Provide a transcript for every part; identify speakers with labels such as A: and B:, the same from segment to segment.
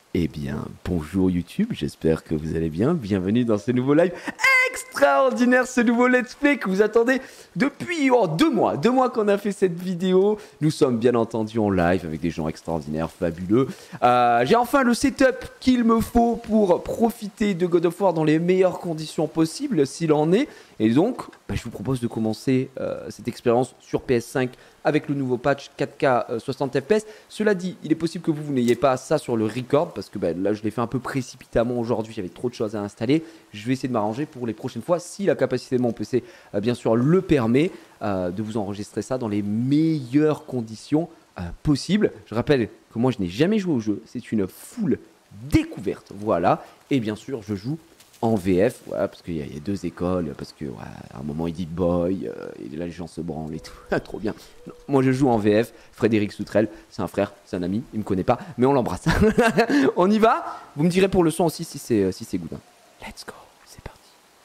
A: Eh bien, bonjour YouTube, j'espère que vous allez bien. Bienvenue dans ce nouveau live extraordinaire, ce nouveau let's play que vous attendez depuis 2 mois. 2 mois qu'on a fait cette vidéo. Nous sommes bien entendu en live avec des gens extraordinaires, fabuleux. J'ai enfin le setup qu'il me faut pour profiter de God of War dans les meilleures conditions possibles, s'il en est. Et donc, je vous propose de commencer cette expérience sur PS5 avec le nouveau patch 4K 60 fps. Cela dit, il est possible que vous n'ayez pas ça sur le record parce que là je l'ai fait un peu précipitamment aujourd'hui, j'avais trop de choses à installer. Je vais essayer de m'arranger pour les prochaines fois, si la capacité de mon PC bien sûr le permet, de vous enregistrer ça dans les meilleures conditions possibles. Je rappelle que moi je n'ai jamais joué au jeu, c'est une full découverte, voilà. Et bien sûr je joue en VF, voilà, parce qu'il y a 2 écoles, parce que à un moment il dit boy, et là les gens se branlent et tout, trop bien. Non, moi je joue en VF, Frédéric Soutrel, c'est un frère, c'est un ami, il me connaît pas, mais on l'embrasse. On y va. Vous me direz pour le son aussi si c'est good. Let's go, c'est parti.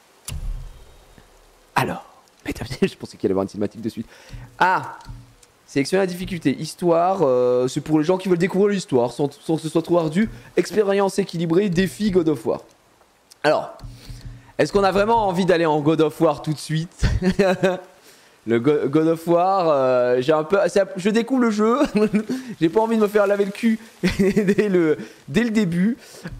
A: Alors, mesdames, je pensais qu'il allait y avoir une cinématique de suite. Sélectionner la difficulté, histoire, c'est pour les gens qui veulent découvrir l'histoire sans que ce soit trop ardu. Expérience équilibrée, défi God of War. Alors, est-ce qu'on a vraiment envie d'aller en God of War tout de suite? Le God of War, je découvre le jeu, j'ai pas envie de me faire laver le cul dès le début.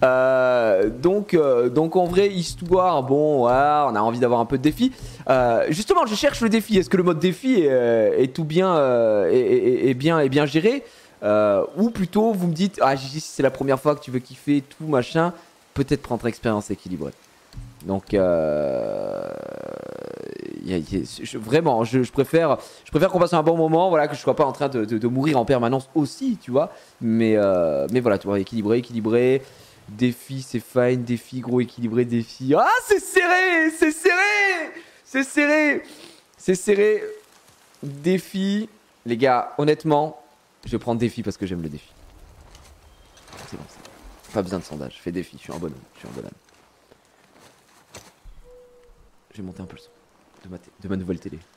A: Donc en vrai, histoire, bon, voilà, on a envie d'avoir un peu de défi. Justement, je cherche le défi. Est-ce que le mode défi est tout bien, est bien géré, ou plutôt vous me dites, Gigi, si c'est la première fois que tu veux kiffer tout machin, peut-être prendre expérience équilibrée. Donc vraiment, je préfère qu'on passe un bon moment, voilà, que je sois pas en train de mourir en permanence aussi, tu vois. Mais voilà, tu vois, équilibré. Défi, c'est fine. Défi, gros, équilibré. Défi. Ah, c'est serré. Défi, les gars, honnêtement, je vais prendre défi parce que j'aime le défi. C'est bon, ça. Pas besoin de sondage, je fais défi, je suis un bonhomme. Je vais monter un peu le son de ma nouvelle télé.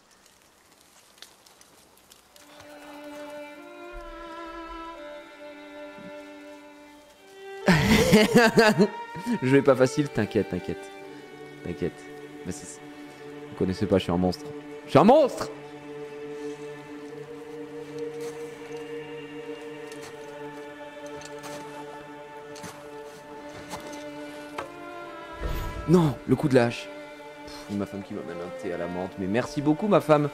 A: Je vais pas facile, t'inquiète. Vous connaissez pas, je suis un monstre. Non, le coup de la hache. Ma femme qui m'amène un thé à la menthe. Mais merci beaucoup, ma femme.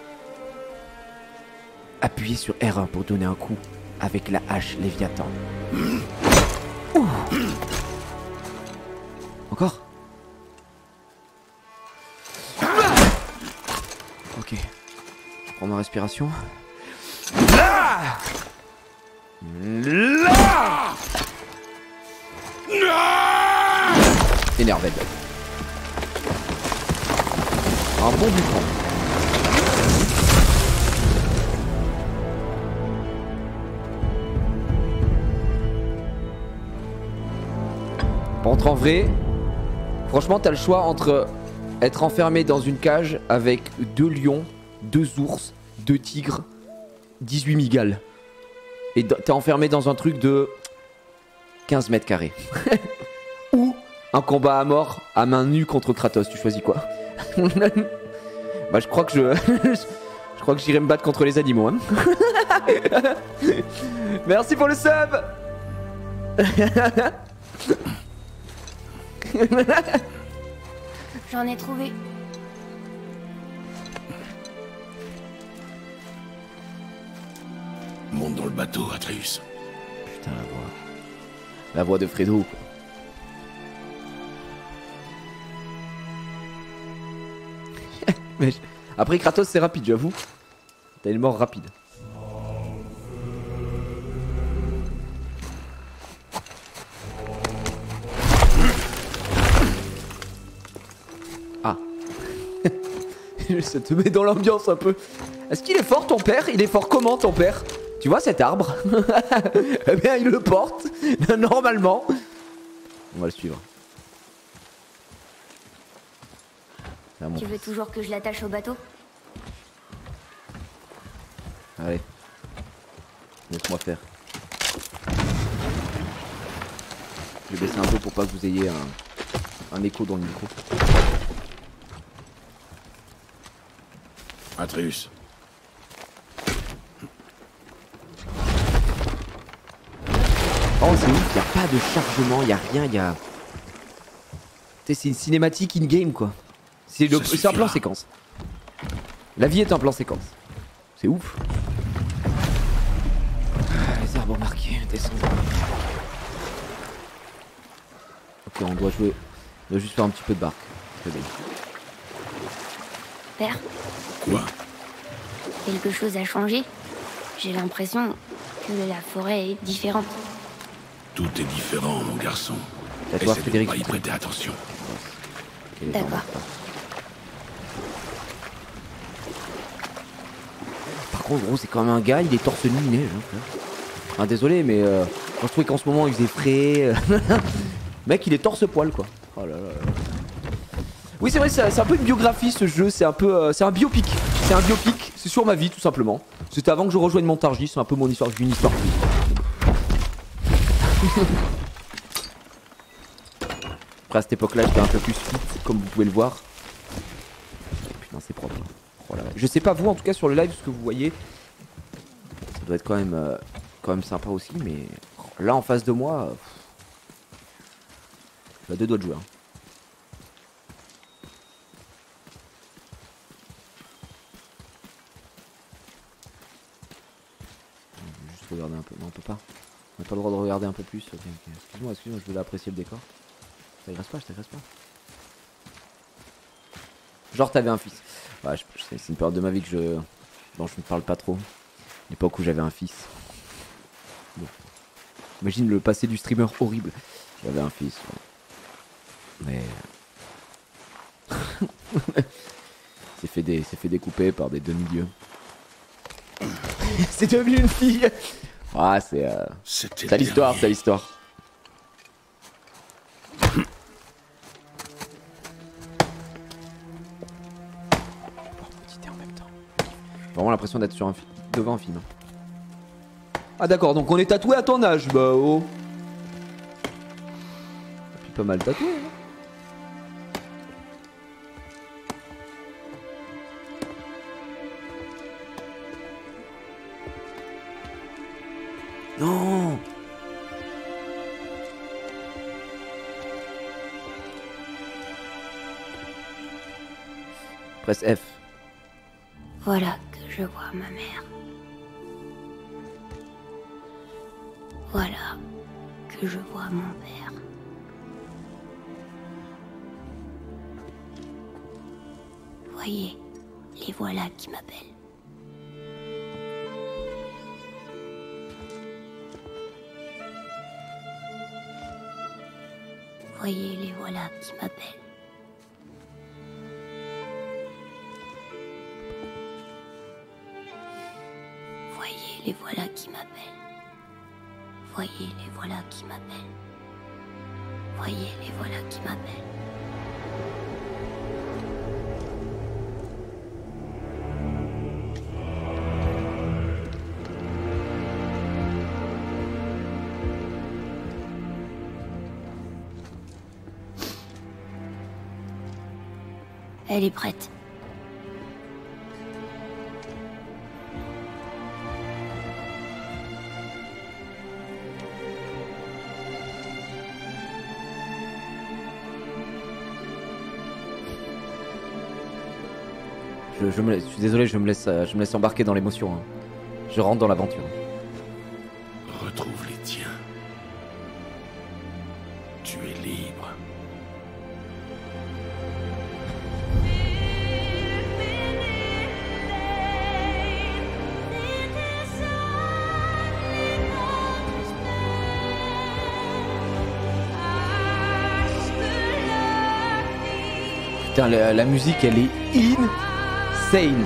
A: Appuyez sur R1 pour donner un coup avec la hache Léviathan. Ouh. Encore. Ok. Je prends ma respiration. Énervé. Un bon du camp. Entre en vrai, franchement, t'as le choix entre être enfermé dans une cage avec 2 lions, 2 ours, 2 tigres, 18 migales. Et t'es enfermé dans un truc de 15 mètres carrés. Ou un combat à mort à main nue contre Kratos. Tu choisis quoi? Je crois que je crois que j'irai me battre contre les animaux, hein. Merci pour le sub.
B: J'en ai trouvé.
C: Monte dans le bateau, Atreus.
A: Putain, la voix de Fredo, quoi. Mais après Kratos c'est rapide, j'avoue. T'as une mort rapide. Ah. Ça te met dans l'ambiance un peu. Est-ce qu'il est fort ton père? Il est fort comment ton père? Tu vois cet arbre? Eh bien il le porte. Normalement. On va le suivre.
B: Tu veux toujours que je l'attache au bateau?
A: Allez. Laisse-moi faire. Je vais baisser un peu pour pas que vous ayez un écho dans le micro.
C: Atreus.
A: Oh c'est ouf, y'a pas de chargement, y'a rien, y'a... C'est une cinématique in-game quoi. C'est un plan séquence. La vie est un plan séquence. C'est ouf. Les arbres marqués, descendre. Ok, on doit jouer. On doit juste faire un petit peu de barque. Très bien.
B: Père,
C: Quoi?
B: quelque chose a changé. J'ai l'impression que la forêt est différente.
C: Tout est différent, mon garçon.
A: À toi,
C: Essaie de
A: Frédéric.
C: pas y prêter attention.
A: Ok, les
B: D'accord.
A: arbres marqués. Par contre, gros, c'est quand même un gars, il est torse nu, il neige. Hein, frère. Ah, désolé, mais moi je trouvais qu'en ce moment il faisait frais. Mec, il est torse poil quoi. Oh là là là. Oui, c'est vrai, c'est un peu une biographie ce jeu. C'est un peu. C'est un biopic. C'est un biopic. C'est sur ma vie tout simplement. C'était avant que je rejoigne Montargis. C'est un peu mon histoire. J'ai une histoire de vie. Après, à cette époque-là, j'étais un peu plus fit, comme vous pouvez le voir. Putain, c'est propre. Oh là là. Je sais pas vous, en tout cas sur le live, ce que vous voyez. Ça doit être quand même sympa aussi, mais là en face de moi, j'ai deux doigts de jouer. Hein. Juste regarder un peu. Non, on peut pas. On n'a pas le droit de regarder un peu plus. Okay, okay. Excuse-moi, je voulais apprécier le décor. Je t'agresse pas. Genre t'avais un fils. Ouais, c'est une période de ma vie que dont je ne parle pas trop. L'époque où j'avais un fils. Bon. Imagine le passé du streamer horrible. J'avais un fils. Ouais. Mais c'est fait découper par des demi-dieux. C'est devenu une fille. Ah c'est l'histoire, c'est l'histoire. Vraiment l'impression d'être sur devant un film. Ah d'accord, donc on est tatoué à ton âge, bah oh. Et puis pas mal tatoué, hein. Non. Presse F.
B: Voilà que je vois ma mère. Voilà que je vois mon père. Voyez, les voilà qui m'appellent. Voyez, les voilà qui m'appellent. Voyez, les voilà qui m'appellent. Voyez, les voilà qui m'appellent. Voyez, les voilà qui m'appellent. Elle est prête.
A: Je suis désolé, je me laisse embarquer dans l'émotion. Hein. Je rentre dans l'aventure.
C: Retrouve les tiens. Tu es libre.
A: Putain, la musique, elle est insane.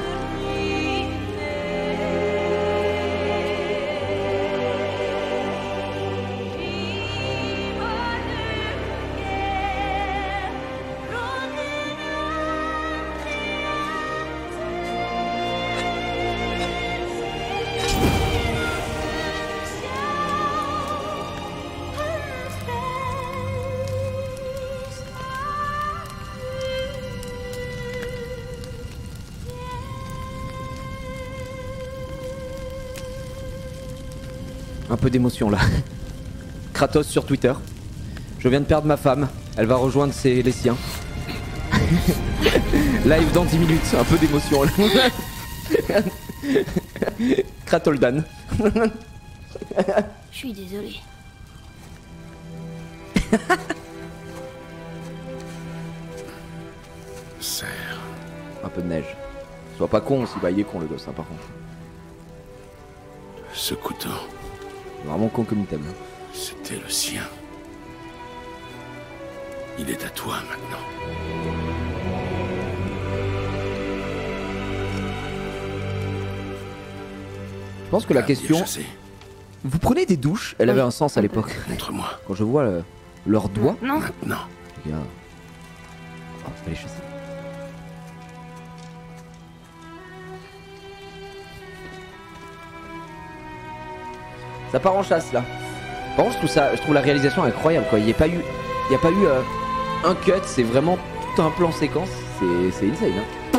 A: Un peu d'émotion là. Kratos sur Twitter. Je viens de perdre ma femme. Elle va rejoindre les siens. Live dans 10 minutes. Un peu d'émotion là. Kratoldan.
B: Je suis désolée.
C: Serre.
A: Un peu de neige. Sois pas con aussi, bah il est con le gosse hein, par contre.
C: Ce couteau,
A: Vraiment con comme il t'aime.
C: c'était le sien. Il est à toi maintenant.
A: Je pense que la question...
C: Chasser.
A: Vous prenez des douches? Elle avait un sens à l'époque.
C: Montre-moi.
A: Quand je vois leurs doigts...
B: Non,
C: Maintenant.
A: Les gars... Oh, allez chasser. Ça part en chasse là. Par contre je trouve la réalisation incroyable quoi. Il n'y a pas eu un cut, c'est vraiment tout un plan séquence. C'est insane hein.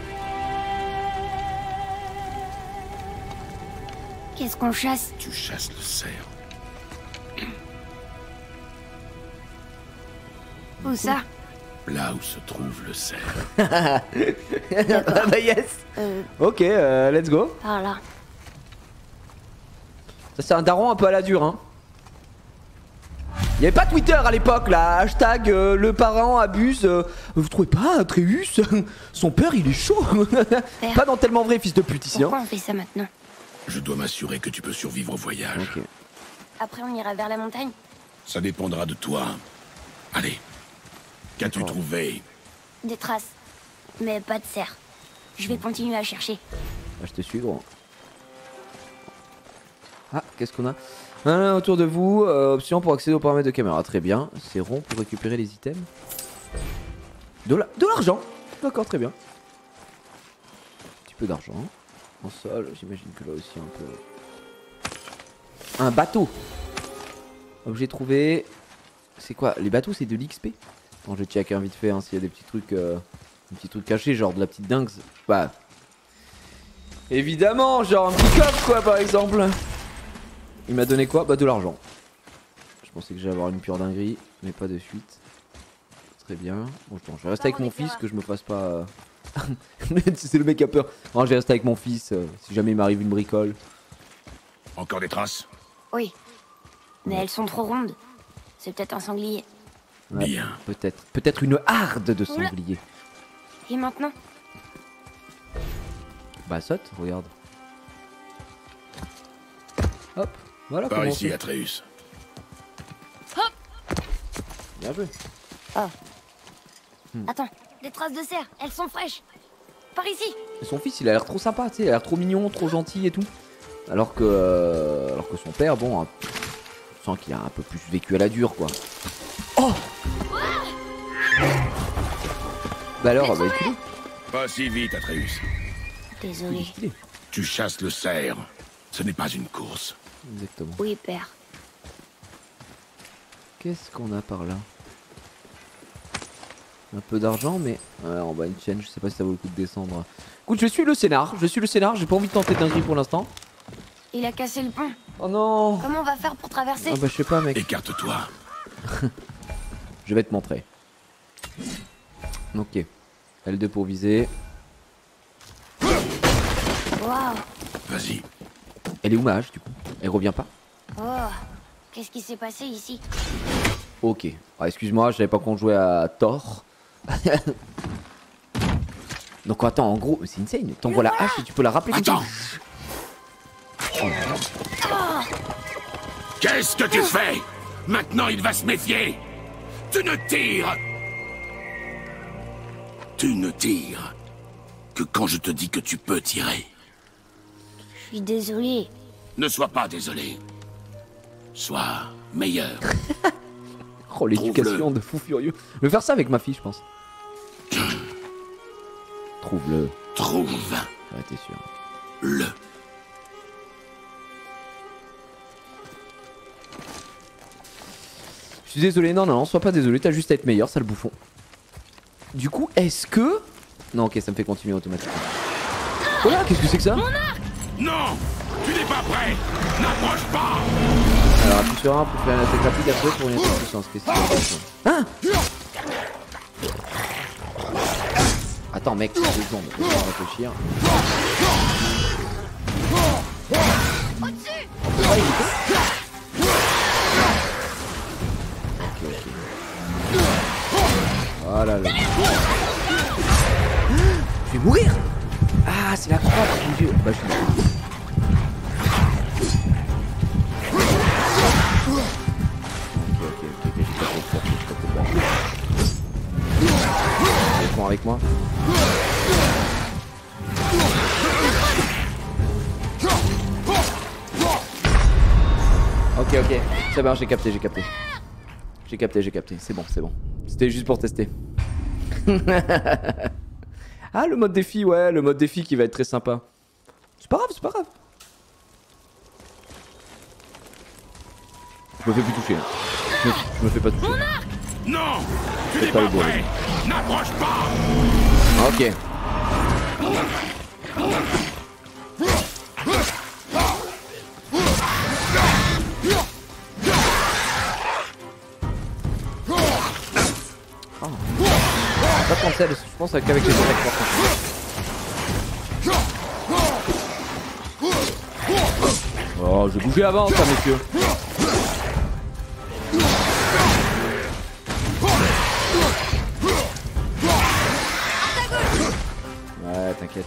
B: qu'est-ce qu'on chasse?
C: Tu chasses le cerf.
B: Où ça?
C: Là où se trouve le cerf.
A: Ah bah yes. Ok, let's go.
B: Par là.
A: Ça c'est un daron un peu à la dure hein. Il y avait pas Twitter à l'époque là, hashtag le parent abuse. Vous trouvez pas Atreus? Son père il est chaud. Pas dans Tellement Vrai fils de pute ici hein.
B: Pourquoi on fait ça maintenant?
C: Je dois m'assurer que tu peux survivre au voyage.
A: Ok.
B: Après on ira vers la montagne?
C: Ça dépendra de toi. Allez. Qu'as-tu
A: D'accord.
C: trouvé?
B: Des traces. Mais pas de cerf. Je vais continuer à chercher.
A: Ah, je te suis gros. Ah, qu'est-ce qu'on a? Autour de vous, option pour accéder aux paramètres de caméra. Très bien. C'est rond pour récupérer les items. De l'argent. D'accord, très bien. Un petit peu d'argent. En sol, j'imagine que là aussi un peu. Un bateau. Objet trouvé. C'est quoi? Les bateaux, c'est de l'XP? Bon, je vais checker vite fait hein, s'il y a des petits trucs cachés, genre de la petite dingue. Bah. Évidemment, genre un petit coffre quoi par exemple. Il m'a donné quoi? Bah de l'argent. Je pensais que j'allais avoir une pure dinguerie, mais pas de suite. Très bien. Bon, je vais rester avec mon fils, que je me fasse pas... C'est le mec qui a peur. Non, je vais rester avec mon fils, si jamais il m'arrive une bricole.
C: Encore des traces?
B: Oui. Mais elles sont trop rondes. C'est peut-être un sanglier.
A: Ouais,
C: Bien.
A: peut-être. Peut-être une harde de sangliers.
B: Et maintenant?
A: Bah saute, regarde. Hop, voilà
C: Par
A: comment
C: ici,
A: on fait.
C: Atreus.
A: Bien joué.
B: Attends, des traces de cerf. Elles sont fraîches. Par ici.
A: Et son fils, il a l'air trop sympa, tu sais, il a l'air trop mignon, trop gentil et tout. Alors que son père, bon, on sent qu'il a un peu plus vécu à la dure, quoi. Oh! Bah alors, bah écoute,
C: Pas si vite, Atreus.
A: il est
B: Désolé.
A: stylé.
C: Tu chasses le cerf. Ce n'est pas une course.
A: Exactement.
B: Oui, père.
A: Qu'est-ce qu'on a par là? Un peu d'argent, mais ouais, en bas une chaîne, je sais pas si ça vaut le coup de descendre. Écoute, je suis le scénar, j'ai pas envie de tenter dinguerie pour l'instant.
B: Il a cassé le pont.
A: Oh non!
B: Comment on va faire pour traverser?
A: Ah bah je sais pas mec,
C: Écarte-toi.
A: je vais te montrer. Ok, L2 pour viser.
B: Waouh.
C: Vas-y.
A: Elle est où ma hache du coup? Elle revient pas?
B: Oh. Qu'est-ce qui s'est passé ici?
A: Ok, ah, excuse-moi, je savais pas qu'on jouait à Thor. Donc attends, en gros, c'est insane. T'envoies la hache et tu peux la rappeler.
C: Attends.
A: Oh, là.
C: Qu'est-ce que tu fais? Maintenant, il va se méfier. Tu ne tires. Tu ne tires que quand je te dis que tu peux tirer.
B: Je suis désolée.
C: Ne sois pas désolé. Sois meilleur.
A: Oh, l'éducation de fou furieux. Je vais faire ça avec ma fille, je pense. Trouve-le.
C: Trouve
A: Ouais, t'es sûr.
C: le.
A: Je suis désolé, non, sois pas désolé, t'as juste à être meilleur, sale bouffon. Du coup, est-ce que... Non, ok, ça me fait continuer automatiquement. Oh là, qu'est-ce que c'est que ça?
C: Non! Tu n'es n'es pas prêt. N'approche pas.
A: Alors appuie sur 1 pour faire une attaque rapide après pour une attaque puissance. Qu'est-ce que c'est? Hein? Attends mec, 2 secondes, je vais réfléchir.
B: Au-dessus.
A: On peut pas éviter? Ok, ok. Voilà là. Je vais mourir. Ah c'est la croix, mon dieu. Bah je suis mort. Ok, j'ai capté. Reste avec moi. Ok, c'est bon, j'ai capté. C'est bon. C'était juste pour tester. Ah, le mode défi, ouais, le mode défi qui va être très sympa. C'est pas grave. Je me fais plus toucher. Là. Je me fais pas toucher.
C: Non, tu n'es pas prêt. N'approche pas.
A: Ok. Oh. Pas prendre celle, je pense qu'avec les attaques fortes. Oh, je bougeais avant ça, messieurs. Ouais, t'inquiète.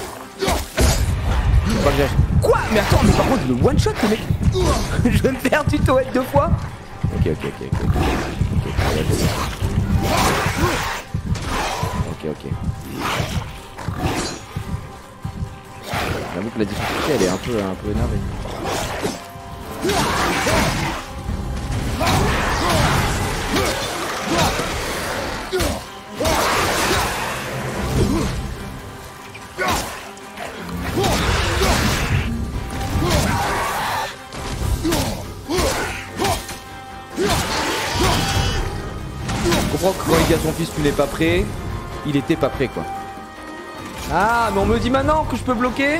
A: Quoi? Mais attends, mais par contre, il me one shot, le mec. Je vais me faire tutoer 2 fois. Ok. J'avoue que la difficulté, elle est un peu énervée. Je comprends que quand il dit à son fils tu n'es pas prêt, il était pas prêt quoi. Ah mais on me dit maintenant que je peux bloquer.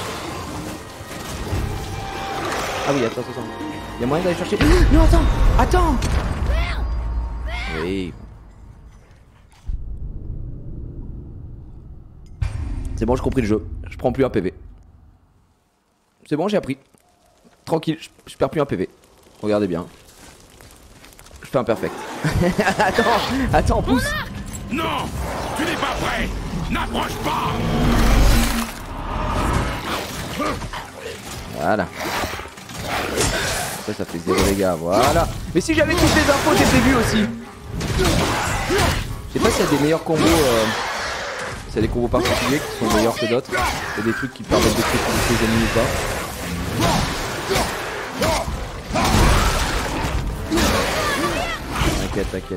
A: Ah oui attends. Il y a moyen d'aller chercher. Non attends. Oui. C'est bon j'ai compris le jeu. Je prends plus un PV. C'est bon j'ai appris. Tranquille, je perds plus un PV. Regardez bien. Je fais un perfect. Attends, pousse.
C: Non, tu n'es pas prêt. N'approche pas.
A: Voilà. Ça fait 0 dégâts, voilà. Mais si j'avais toutes les infos dès le début aussi. Je sais pas s'il y a des meilleurs combos. S'il y a des combos particuliers qui sont meilleurs que d'autres. Il y a des trucs qui permettent de tuer les ennemis ou pas. T'inquiète.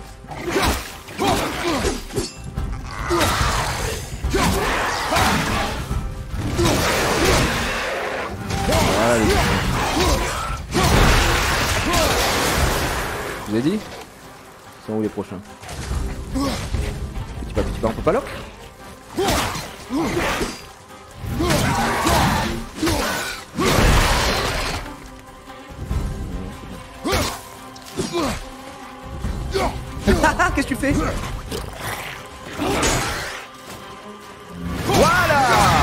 A: Voilà les gars. Je vous ai dit? Ils sont où les prochains? Petit pas, on peut pas lock? Qu'est-ce que tu fais? Voilà.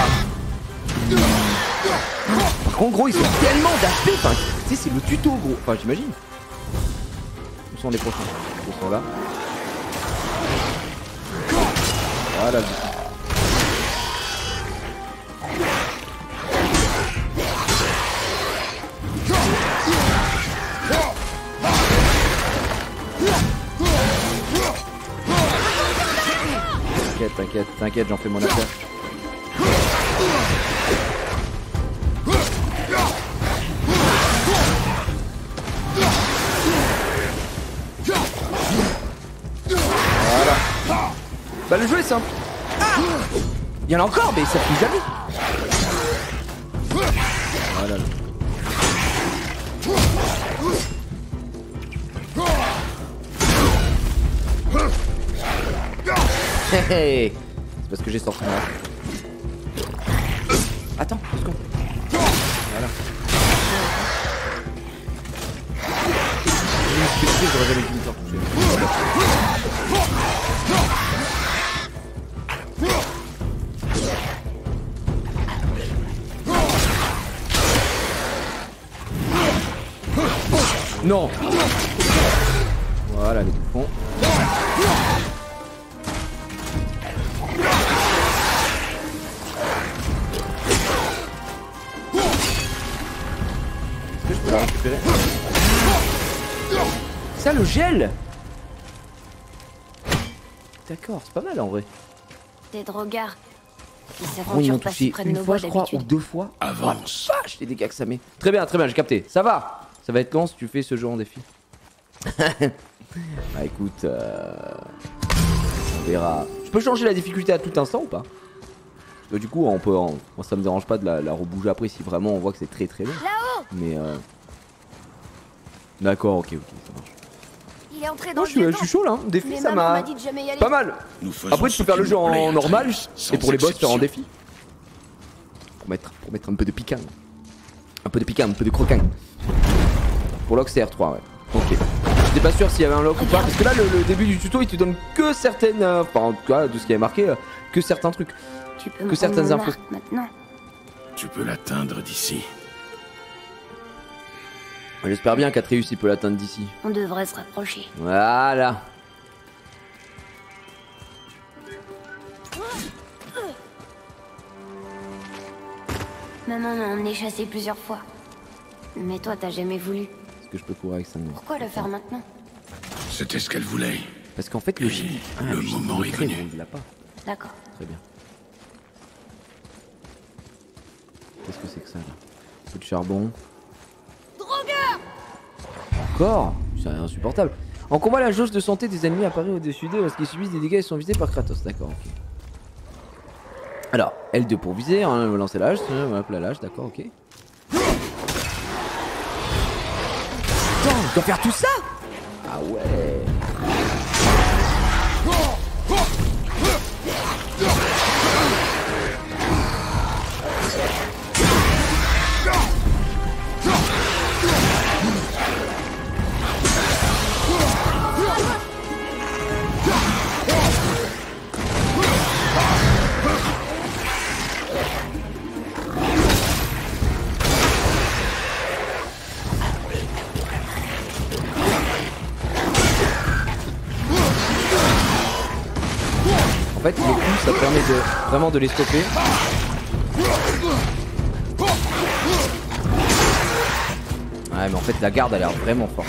A: Par contre gros ils sont tellement d'HP. Enfin, tu sais c'est le tuto gros. Enfin j'imagine. Où sont les prochains? Ils sont là. Voilà. T'inquiète, j'en fais mon affaire. Voilà. Bah le jeu est simple. Il y en a encore mais ça finit jamais. Voilà. Hey, c'est parce que j'ai sorti moi. Attends, 2 secondes. Voilà. me suis fait toucher, j'aurais jamais dû me faire toucher. Non. Voilà les bouffons. Est-ce que je peux la récupérer? Ça le gel. D'accord, c'est pas mal en vrai.
B: Des drogards qui
A: Ils
B: s'aventurent
A: m'ont
B: pas
A: touché
B: si près de
A: une
B: nos
A: fois
B: voies
A: je crois ou
B: d'habitude.
A: 2 fois.
C: Avance.
A: Oh, vache, les dégâts que ça met. Très bien, j'ai capté. Ça va. Ça va être long si tu fais ce jeu en défi. Bah écoute, on verra. Je peux changer la difficulté à tout instant ou pas? Parce que du coup, on peut, moi ça me dérange pas de la rebouger après si vraiment on voit que c'est très long.
B: Là-haut!
A: Mais d'accord, ok, ça marche.
B: Il est entré dans
A: Non,
B: le
A: je
B: viaduc.
A: suis chaud là. Défi,
B: Mais
A: ça
B: maman
A: m'a
B: m'a dit de jamais y aller.
A: pas mal.
C: Nous faisons
A: Après, tu peux
C: ce
A: faire le
C: qui
A: jeu
C: nous plaît,
A: en normal
C: Atreus, sans
A: et pour les boss faire en
C: exception.
A: défi. Pour mettre un peu de piquant. Un peu de piquant, un peu de croquant. Pour lock CR3, ouais. Ok. J'étais pas sûr s'il y avait un lock ou pas. Parce que là, le début du tuto, il te donne que certaines. Enfin, en tout cas, de ce qui est marqué, que certains trucs.
B: Tu peux me
A: que certaines
B: rendre mon
A: infos.
B: arc maintenant.
C: Tu peux l'atteindre d'ici.
A: J'espère bien qu'Atreus il peut l'atteindre d'ici.
B: On devrait se rapprocher.
A: Voilà.
B: Maman m'a emmené chasser plusieurs fois. Mais toi, t'as jamais voulu.
A: Est-ce que je peux courir avec ça? Non.
B: Pourquoi le faire maintenant?
C: C'était ce qu'elle voulait.
A: Parce qu'en fait, le
C: Oui,
A: gilet.
C: le
A: gilet
C: moment
A: de
C: est
A: trait,
C: venu.
A: on ne l'a pas.
B: D'accord.
A: Très bien. Qu'est-ce que c'est que ça là? Un peu de charbon. Encore? C'est insupportable. En combat, la jauge de santé des ennemis apparaît au-dessus d'eux lorsqu'ils subissent des dégâts et sont visés par Kratos. D'accord, ok. Alors, L2 pour viser, hein, lancer l'âge, hop la lâche, d'accord, ok. Putain, je dois faire tout ça? Ah ouais. En fait, les coups, ça permet de vraiment de les stopper. Ouais, mais en fait, la garde a l'air vraiment forte.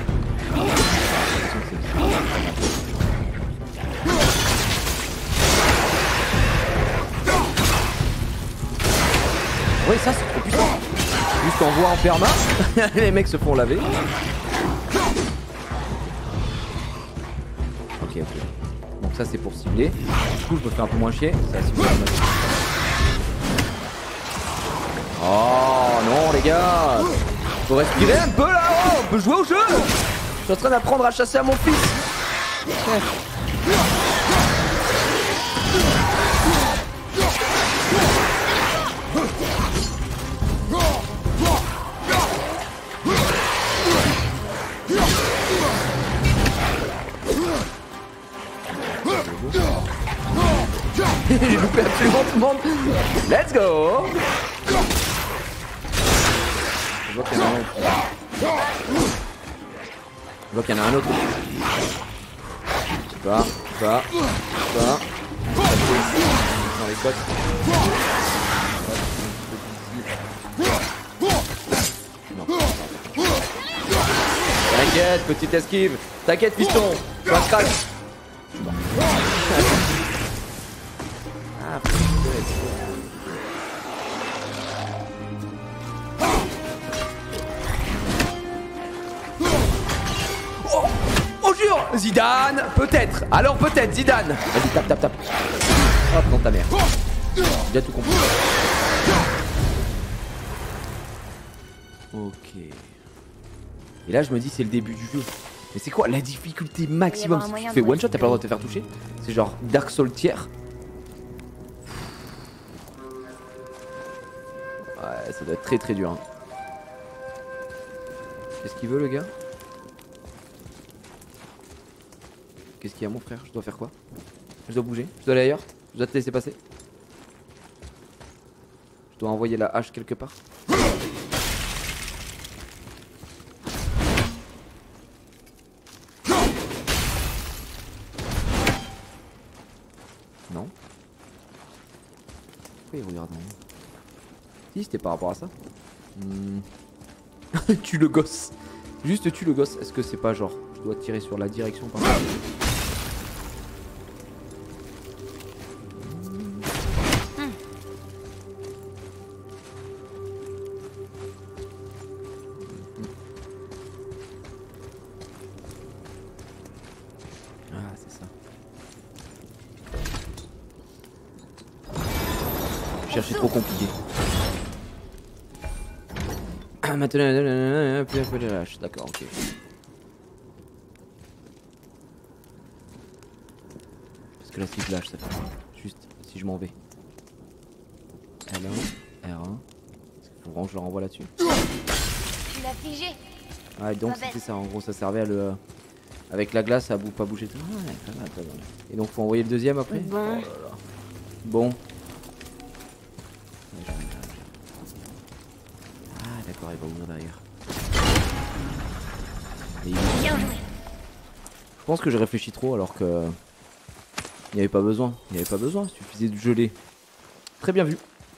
A: Ouais, ça c'est trop puissant. Juste en voie en perma, les mecs se font laver. Ok, ok. Donc ça c'est pour cibler. Du coup je me fais un peu moins chier. Ça cible. Oh non les gars. Faut respirer un peu là, oh, on peut jouer au jeu. Je suis en train d'apprendre à chasser à mon fils. J'ai loupé absolument tout le monde. Let's go. Je vois qu'il y en a un autre. Je vois qu'il y en a un autre. Pas. Dans les côtes. Non. T'inquiète, petite esquive. T'inquiète, piston. Je vais crash. Oh jure, Zidane, peut-être. Alors peut-être Zidane. Vas-y, tape. Hop, dans ta mère. J'ai bien tout compris. Ok. Et là je me dis c'est le début du jeu. Mais c'est quoi la difficulté maximum? Si tu fais one shot, t'as pas le droit de te faire toucher. C'est genre Dark Souls tiers. Ouais, ça doit être très dur. Hein. Qu'est-ce qu'il veut le gars? Qu'est-ce qu'il y a mon frère? Je dois faire quoi? Je dois bouger? Je dois aller ailleurs? Je dois te laisser passer? Je dois envoyer la hache quelque part? Non? Pourquoi il regarde en haut? Si, c'était par rapport à ça. Tue le gosse. Juste tue le gosse. Est-ce que c'est pas genre je dois tirer sur la direction par là? Ah, c'est ça. Chercher trop compliqué. Maintenant, plus de lâche. D'accord, ok. Parce que là, si je lâche, ça fait juste si je m'en vais. L1, R1. Faut vraiment que je le renvoie là-dessus.
B: Tu l'as figé.
A: Ah, donc c'était ça. En gros, ça servait à le. Avec la glace, à pas bouger. Ouais, pas mal, pas mal. Et donc, faut envoyer le deuxième après.
B: Bon.
A: Oh là là. Bon. Ah, d'accord, il va ouvrir derrière.
B: Bien joué.
A: Je pense que je réfléchis trop alors que. Il n'y avait pas besoin. Il n'y avait pas besoin, il suffisait de geler. Très bien vu.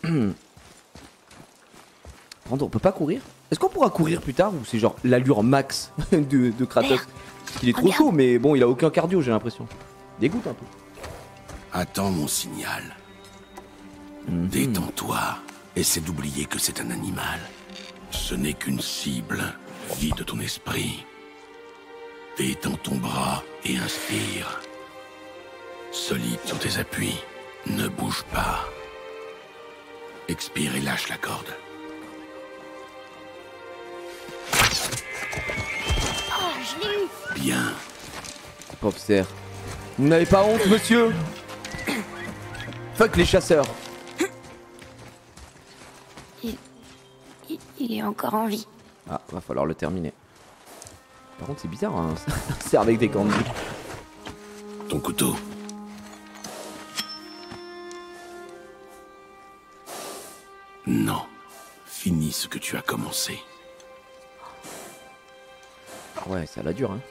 A: On peut pas courir? Est-ce qu'on pourra courir plus tard ou c'est genre l'allure max de Kratos? Il est trop chaud, mais bon, il a aucun cardio, j'ai l'impression. Dégoûte un peu.
C: Attends mon signal. Détends-toi. Essaie d'oublier que c'est un animal. Ce n'est qu'une cible. Vide ton esprit. Détends ton bras et inspire. Solide sur tes appuis. Ne bouge pas. Expire et lâche la corde.
B: Oh, je l'ai eu.
C: Bien.
A: Pauvre cerf. Vous n'avez pas honte, monsieur? Fuck les chasseurs.
B: Il est encore en vie.
A: Ah, va falloir le terminer. Par contre, c'est bizarre, hein, un cerf avec des cornes.
C: Ton couteau. Non. Finis ce que tu as commencé.
A: Ouais, ça la dure, hein.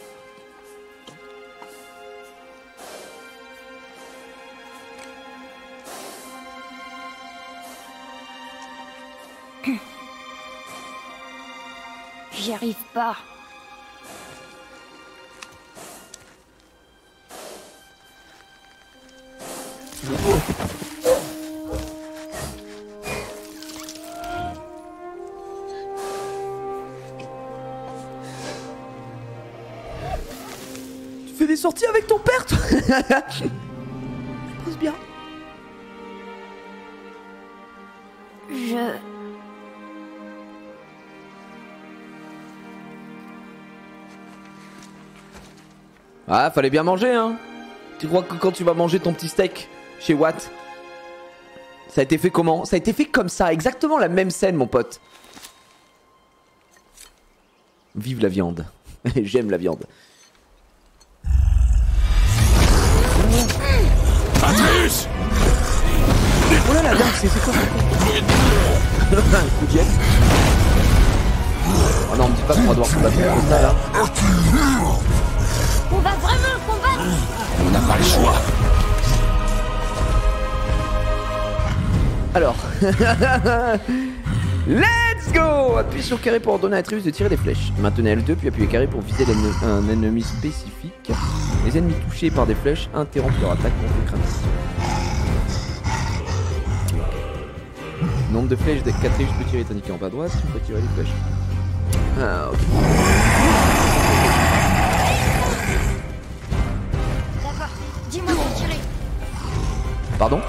B: J'y arrive pas.
A: Tu fais des sorties avec ton père, toi? Pose bien. Ah, fallait bien manger, hein. Tu crois que quand tu vas manger ton petit steak chez Watt, ça a été fait comment? Ça a été fait comme ça, exactement la même scène, mon pote. Vive la viande. J'aime la viande.
C: Atreus!
A: Oh là là, là, c'est quoi ça? Un coup de jet. Oh non, on me dit pas qu'on va devoir combattre comme ça là.
B: On va vraiment combattre.
C: On n'a pas le choix.
A: Alors, let's go! Appuyez sur carré pour ordonner à Atreus de tirer des flèches. Maintenez L2 puis appuyez carré pour viser un ennemi spécifique. Les ennemis touchés par des flèches interrompent leur attaque contre le crâne. Nombre de flèches qu'Atreus peut tirer est indiqué en bas à droite. Tu peux tirer les flèches. Ah, ok.
B: D'accord. Dis-moi de tirer.
A: Pardon?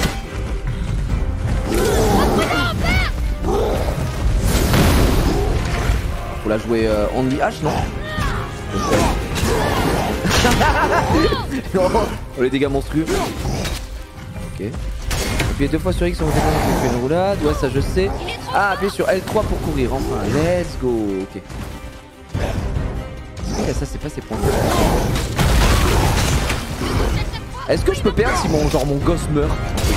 A: Faut la jouer Only H, non? Non, oh, les dégâts monstrueux. Ok. Appuyez 2 fois sur X, on fait une roulade. Ouais, ça je sais. Ah, appuyez sur L3 pour courir. Enfin, let's go. Ok. Ça c'est pas ses points. Est-ce que je peux perdre si mon gosse meurt?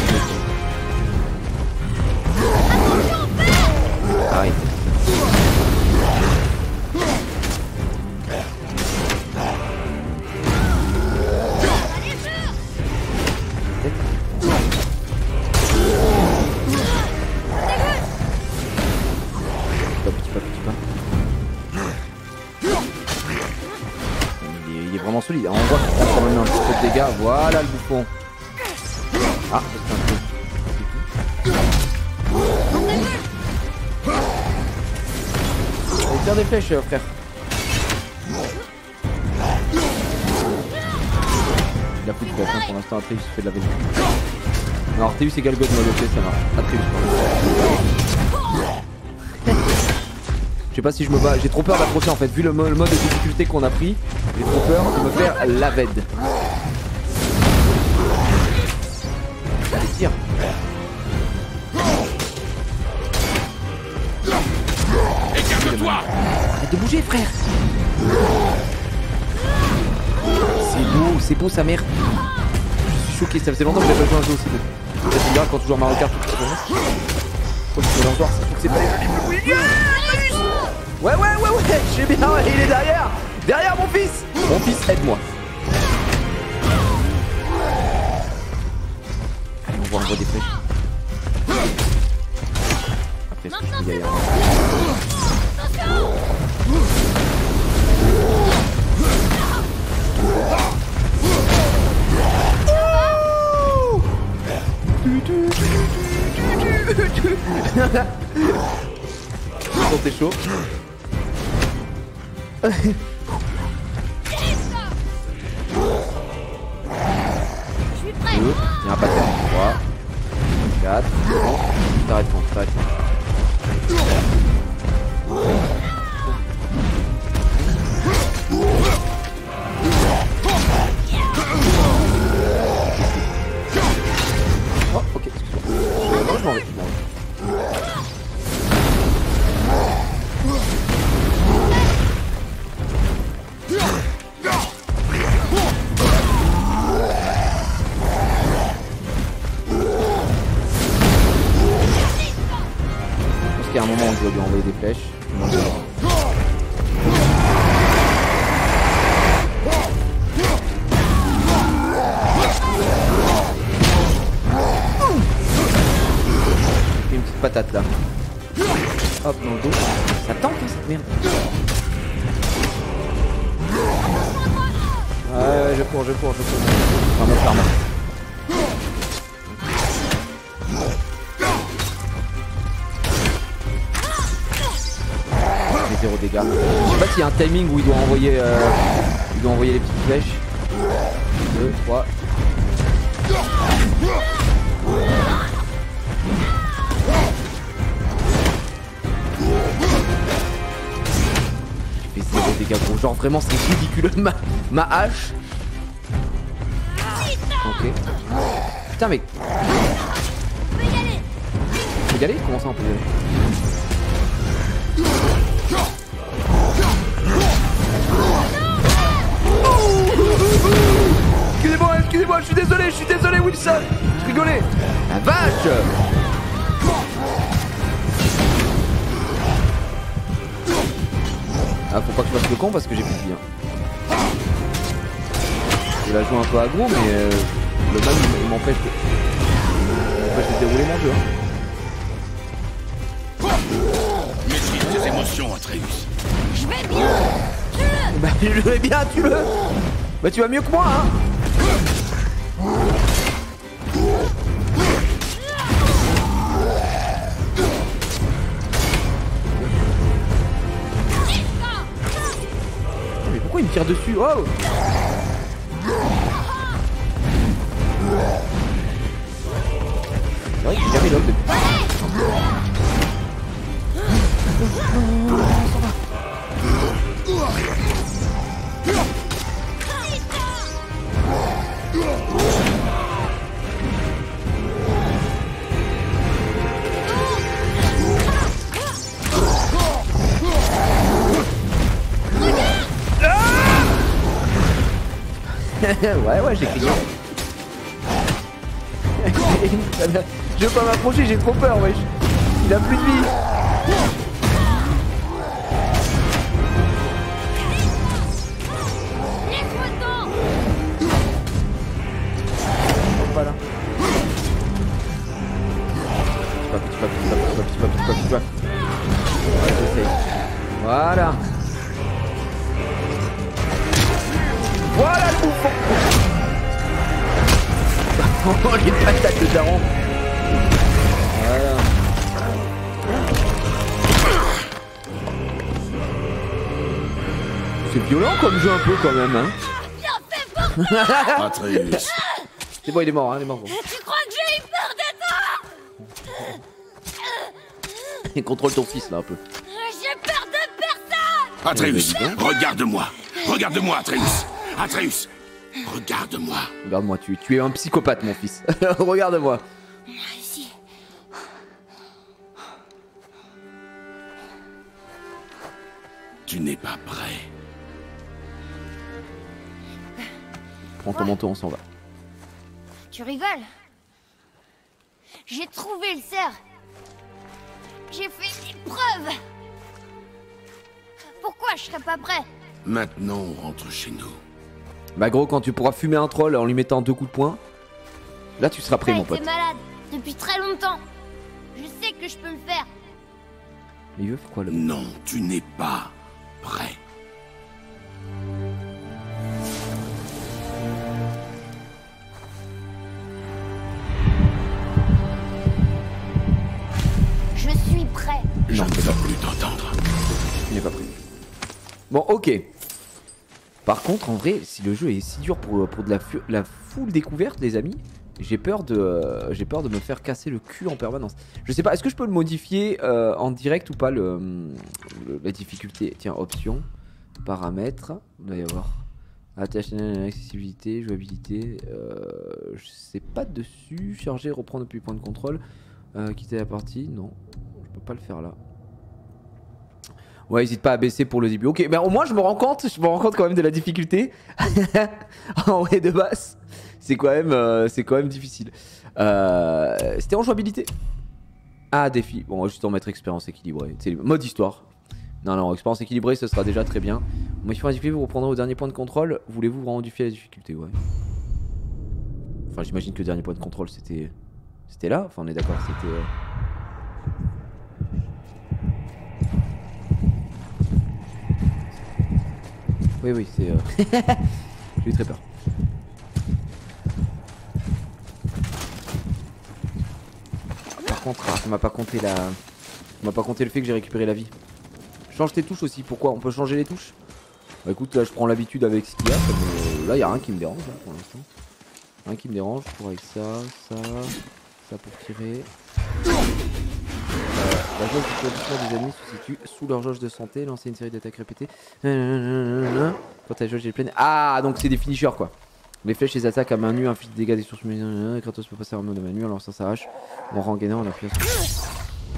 A: Arrête. Petit pas. Il est vraiment solide. On voit qu'il prend quand même un petit peu de dégâts. Voilà le bouffon. Ah, c'est un peu. Allez, tire des flèches, frère. Il a plus de flèches hein, pour l'instant. Atreus fait de la vélo. Non, Arteus et Galgod m'a bloqué, ça marche. Atreus, je sais pas si je me bats, j'ai trop peur d'approcher en fait, vu le mode de difficulté qu'on a pris, j'ai trop peur de me faire laved. Allez, tire. Arrête de bouger, frère. C'est beau sa mère. Je suis choqué, ça faisait longtemps que j'avais pas joué un jeu aussi beau. C'est bien quand tu joues à Mario Kart tout ça. Faut que c'est pas les jeux. Ouais, j'ai bien, il est derrière. Derrière mon fils. Mon fils, aide-moi. Allez, on voit des flèches. Après, je peux y aller. Quand t'es chaud. Il y a un pattern. 3, 4. T'arrêtes. Oh, ok, excuse-moi. Non, je m'en vais. À un moment on doit lui envoyer des flèches. Une petite patate là. Hop dans le dos. Ça tank hein, cette merde. Ouais, je cours. On va mettre l'arme. 0 dégâts. Je sais pas s'il y a un timing où il doit envoyer les petites flèches. 2, 3. J'ai fait 0 dégâts gros. Genre vraiment c'est ridicule. Ma hache. Ok. Putain mais. On peut y aller? Comment ça on peut y aller? Excusez-moi, je suis désolé Wilson. Je rigolais. La vache. Ah, faut pas que je fasse le con parce que j'ai plus de vie. Je la joue un peu aggro, mais le mal il m'empêche de dérouler mon jeu.
C: Maîtrise tes émotions, Atreus.
B: Je vais bien.
A: Bah je vais bien, tu veux. Bah tu vas mieux que moi, hein. Mais pourquoi il me tire dessus? Oh. C'est vrai que j'ai jamais l'homme depuis. Ouais, j'ai crié. Je veux pas m'approcher, j'ai trop peur, wesh. Il a plus de vie. Voilà. Petit pas. Ouais, j'essaye. Voilà. Voilà le bouffon. Oh, les patates de daron. Voilà. C'est violent comme jeu un peu quand même, hein.
C: Atreus.
A: C'est bon, il est mort, hein, il est mort.
B: Tu crois que j'ai eu peur de toi?
A: Et contrôle ton fils là un peu.
B: J'ai peur de personne.
C: Atreus, regarde-moi. Regarde-moi, Atreus. Atreus, regarde-moi.
A: Regarde-moi, tu es un psychopathe, mon fils. Regarde-moi.
B: Ici.
C: Tu n'es pas prêt.
A: Prends ton manteau, on s'en va.
B: Tu rigoles? J'ai trouvé le cerf. J'ai fait l'épreuve. Pourquoi je serais pas prêt?
C: Maintenant, on rentre chez nous.
A: Bah gros, quand tu pourras fumer un troll en lui mettant 2 coups de poing, là tu seras prêt, mon pote.
B: T'es malade depuis très longtemps. Je sais que je peux le faire.
A: Mais il veut faire quoi là?
C: Non, tu n'es pas prêt.
B: Je suis prêt.
C: Je ne veux plus t'entendre.
A: Il n'est pas prêt. Bon, ok. Par contre, en vrai, si le jeu est si dur pour de la full découverte, les amis, j'ai peur de me faire casser le cul en permanence. Je sais pas, est-ce que je peux le modifier en direct ou pas la difficulté? Tiens, options, paramètres, il doit y avoir accessibilité, jouabilité, je sais pas dessus, charger, reprendre depuis le point de contrôle, quitter la partie, non, je peux pas le faire là. Ouais, n'hésite pas à baisser pour le début. Ok, ben au moins je me rends compte quand même de la difficulté. En vrai de base, c'est quand même difficile. C'était en jouabilité. Ah, défi. Bon, on va juste en mettre expérience équilibrée. C'est mode histoire. Non, expérience équilibrée, ce sera déjà très bien. Modifier la difficulté, vous reprendrez au dernier point de contrôle. Voulez-vous vraiment modifier la difficulté? Ouais. Enfin, j'imagine que le dernier point de contrôle, c'était là. Enfin, on est d'accord, c'était... Oui, c'est... J'ai eu très peur. Par contre, ça m'a pas compté le fait que j'ai récupéré la vie. Change tes touches aussi, pourquoi? On peut changer les touches? Bah écoute, là je prends l'habitude avec ce qu'il y a. Là il y a rien qui me dérange hein, pour l'instant. Rien qui me dérange, je pourrais avec ça pour tirer. La jauge du production des ennemis se situe sous leur jauge de santé. Lancer une série d'attaques répétées. Quand la jauge est pleine. Ah, donc c'est des finishers quoi. Les flèches et les attaques à main nue infligent des dégâts des sources. Kratos peut passer en mode main nue en lançant sa hache. On rend gagnant, on appuie sur...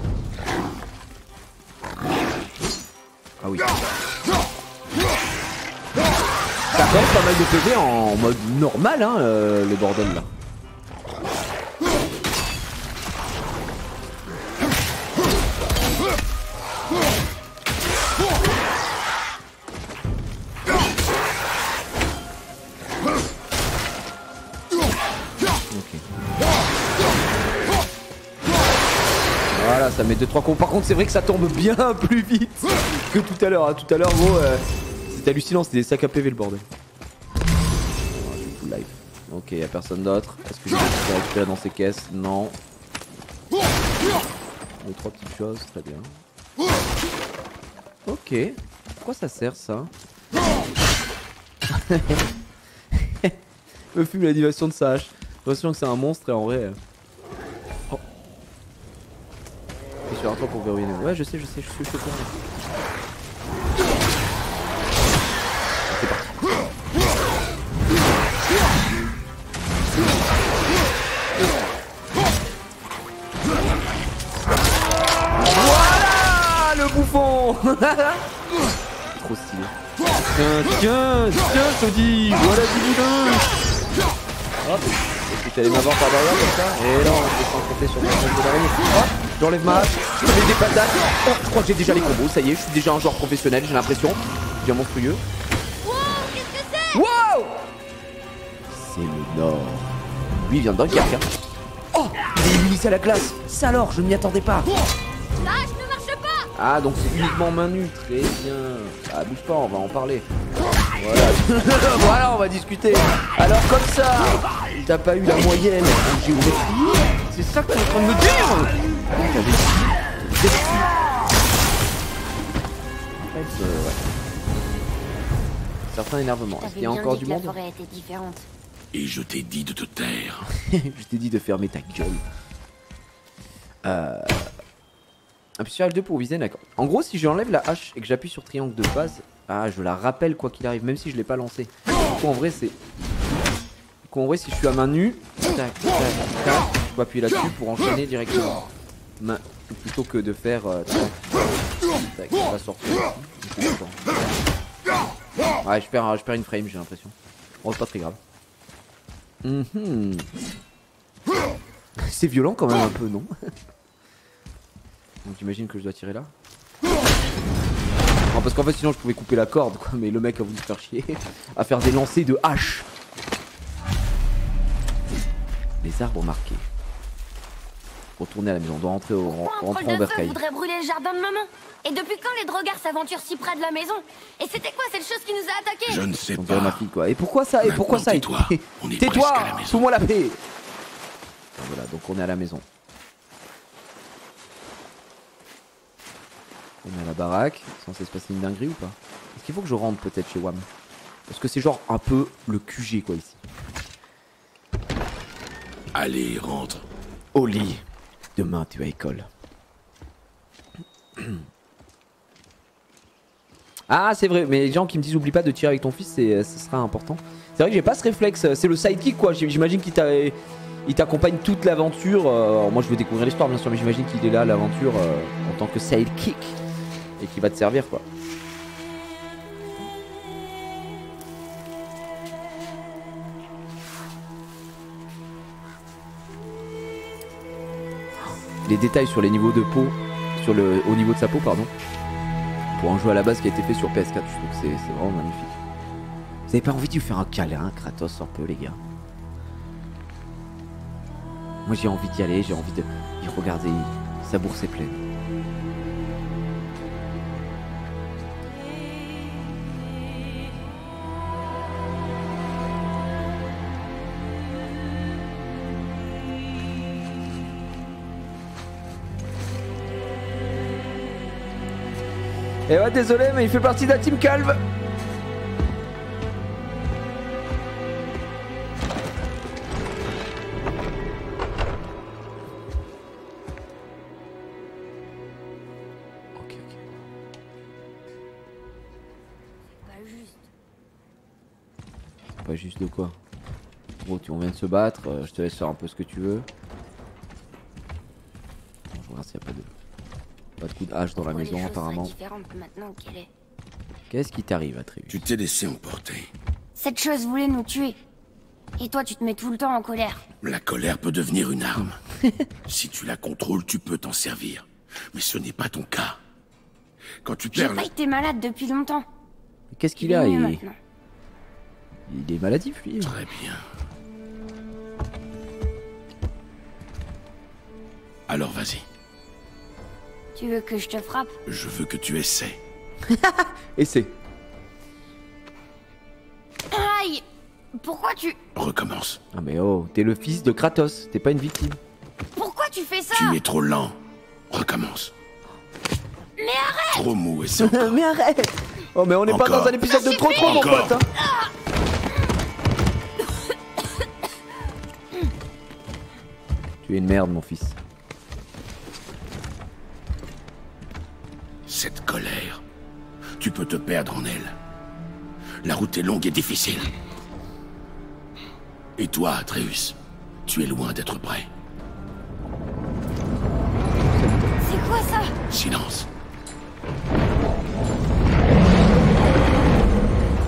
A: Ah oui. Ça fait pas mal de PV en mode normal hein, le bordel là. Voilà, ça met 2-3 coups. Par contre, c'est vrai que ça tombe bien plus vite que tout à l'heure. Hein. Tout à l'heure, gros, c'était hallucinant. C'était des sacs à PV le bordel. Oh, je suis full life. Ok, y'a personne d'autre. Est-ce que j'ai récupéré dans ces caisses? Non. 2-3 petites choses, très bien. Ok. Pourquoi ça sert ça? Me fume l'animation de sa hache. J'ai l'impression que c'est un monstre et en vrai. Oh. Je suis sur un toit pour verrouiller. Ouais, je sais, je suis chaud pour moi. C'est parti. Voilà le bouffon. Trop stylé. Tiens, Sodi, voilà du boudin. Hop, et puis t'allais m'avoir par derrière comme ça. Et là, on peut s'enfoncer sur le compte de l'araignée. Hop, j'enlève ma hache, je mets des patates. Oh, je crois que j'ai déjà les combos, ça y est, je suis déjà un joueur professionnel, j'ai l'impression. Bien monstrueux.
B: Wow, qu'est-ce que c'est?
A: Wow! C'est le Nord. Lui, il vient de Dunkerque. Hein. Oh, il est immunisé à la glace. Ça alors, je ne m'y attendais pas.
B: La hache ne marche pas.
A: Ah, donc c'est uniquement main nue. Très bien. Ah, bouge pas, on va en parler. Voilà. Voilà, on va discuter. Alors, comme ça, t'as pas eu la moyenne en géométrie? C'est ça que t'es en train de me dire? En fait, ouais. Certain énervement. Est-ce qu'il y a encore du monde?
B: La forêt était différente.
C: Et je t'ai dit de te taire.
A: Je t'ai dit de fermer ta gueule. Appuie sur L2 pour viser, d'accord. En gros, si j'enlève la hache et que j'appuie sur triangle de base, ah, je la rappelle quoi qu'il arrive, même si je l'ai pas lancé. Du coup, en vrai, c'est. Du coup, en vrai, si je suis à main nue, tac, tac, tac, je peux appuyer là-dessus pour enchaîner directement. Plutôt que de faire. Tac, ça va sortir. Ouais, je perds une frame, j'ai l'impression. Bon, c'est pas très grave. C'est violent quand même un peu, non? Donc j'imagine que je dois tirer là. Non, parce qu'en fait sinon je pouvais couper la corde quoi, mais le mec a voulu se faire chier à faire des lancers de hache. Les arbres marqués. Retourner à la maison, on doit rentrer en bercail.
B: Voudrait brûler le jardin de maman. Et depuis quand les drogards s'aventurent si près de la maison? Et c'était quoi cette chose qui nous a attaqués?
C: Je ne sais
A: On dirait
C: pas.
A: ma fille quoi. Et pourquoi ça? Et pourquoi ça?
C: Tais-toi. On est
A: Tais-toi.
C: presque à la maison.
A: Fous-moi la paix. Voilà, donc on est à la maison. On est à la baraque. Censé se passer une dinguerie ou pas? Est-ce qu'il faut que je rentre peut-être chez WAM? Parce que c'est genre un peu le QG quoi ici.
C: Allez, rentre.
A: Au lit. Demain tu as école. Ah c'est vrai, mais les gens qui me disent oublie pas de tirer avec ton fils, ce sera important. C'est vrai que j'ai pas ce réflexe, c'est le sidekick quoi, j'imagine qu'il t'accompagne toute l'aventure. Moi je veux découvrir l'histoire bien sûr, mais j'imagine qu'il est là à l'aventure en tant que sidekick. Et qu'il va te servir quoi. Les détails sur les niveaux de peau, au niveau de sa peau pardon. Pour un jeu à la base qui a été fait sur PS4, je trouve que c'est vraiment magnifique. Vous avez pas envie de lui faire un câlin, Kratos, un peu, les gars? Moi j'ai envie d'y aller, j'ai envie de y regarder, sa bourse est pleine. Et ouais, désolé, mais il fait partie de la team calve. Ok.
B: Pas juste.
A: Pas juste de quoi? Gros, on vient de se battre, je te laisse faire un peu ce que tu veux. Bon, je regarde s'il n'y a pas de coup de hache dans la maison apparemment. Qu'est-ce qui t'arrive, Atreus?
C: Tu t'es laissé emporter.
B: Cette chose voulait nous tuer. Et toi, tu te mets tout le temps en colère.
C: La colère peut devenir une arme. Si tu la contrôles, tu peux t'en servir. Mais ce n'est pas ton cas. Quand tu
B: J'ai
C: perds...
B: pas été malade depuis longtemps.
A: Qu'est-ce qu'il a?
B: Il
A: est maladif, lui.
C: Très bien. Alors vas-y.
B: Tu veux que je te frappe?
C: Je veux que tu essaies.
A: Essaie.
B: Aïe! Pourquoi tu...
C: Recommence.
A: Ah mais oh, t'es le fils de Kratos, t'es pas une victime.
B: Pourquoi tu fais ça?
C: Tu es trop lent. Recommence.
B: Mais arrête!
C: Trop mou et sans...
A: Mais arrête! Oh mais on n'est pas
C: Encore.
A: dans un épisode de trop mon
C: Encore.
A: pote hein. Tu es une merde mon fils.
C: Cette colère, tu peux te perdre en elle. La route est longue et difficile. Et toi, Atreus, tu es loin d'être prêt.
B: C'est quoi ça?
C: Silence.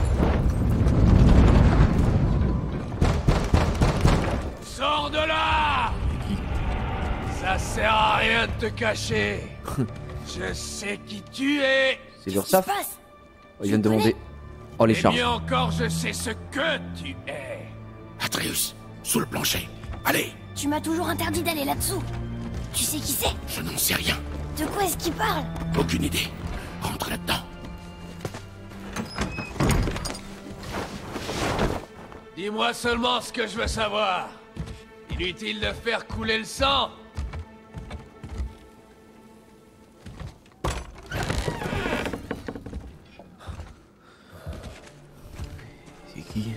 D: rien de te cacher. Je sais qui tu es.
A: C'est l'URSSAF.
B: Qu'est-ce qui se passe?
A: Oh, ils viennent demander. Oh, les
D: Et
A: charges.
D: mieux encore, je sais ce que tu es.
C: Atreus, sous le plancher. Allez,
B: Tu m'as toujours interdit d'aller là-dessous. Tu sais qui c'est?
C: je n'en sais rien.
B: De quoi est-ce qu'il parle?
C: Aucune idée. Rentre là-dedans.
D: Dis-moi seulement ce que je veux savoir. Inutile de faire couler le sang.
A: C'est qui?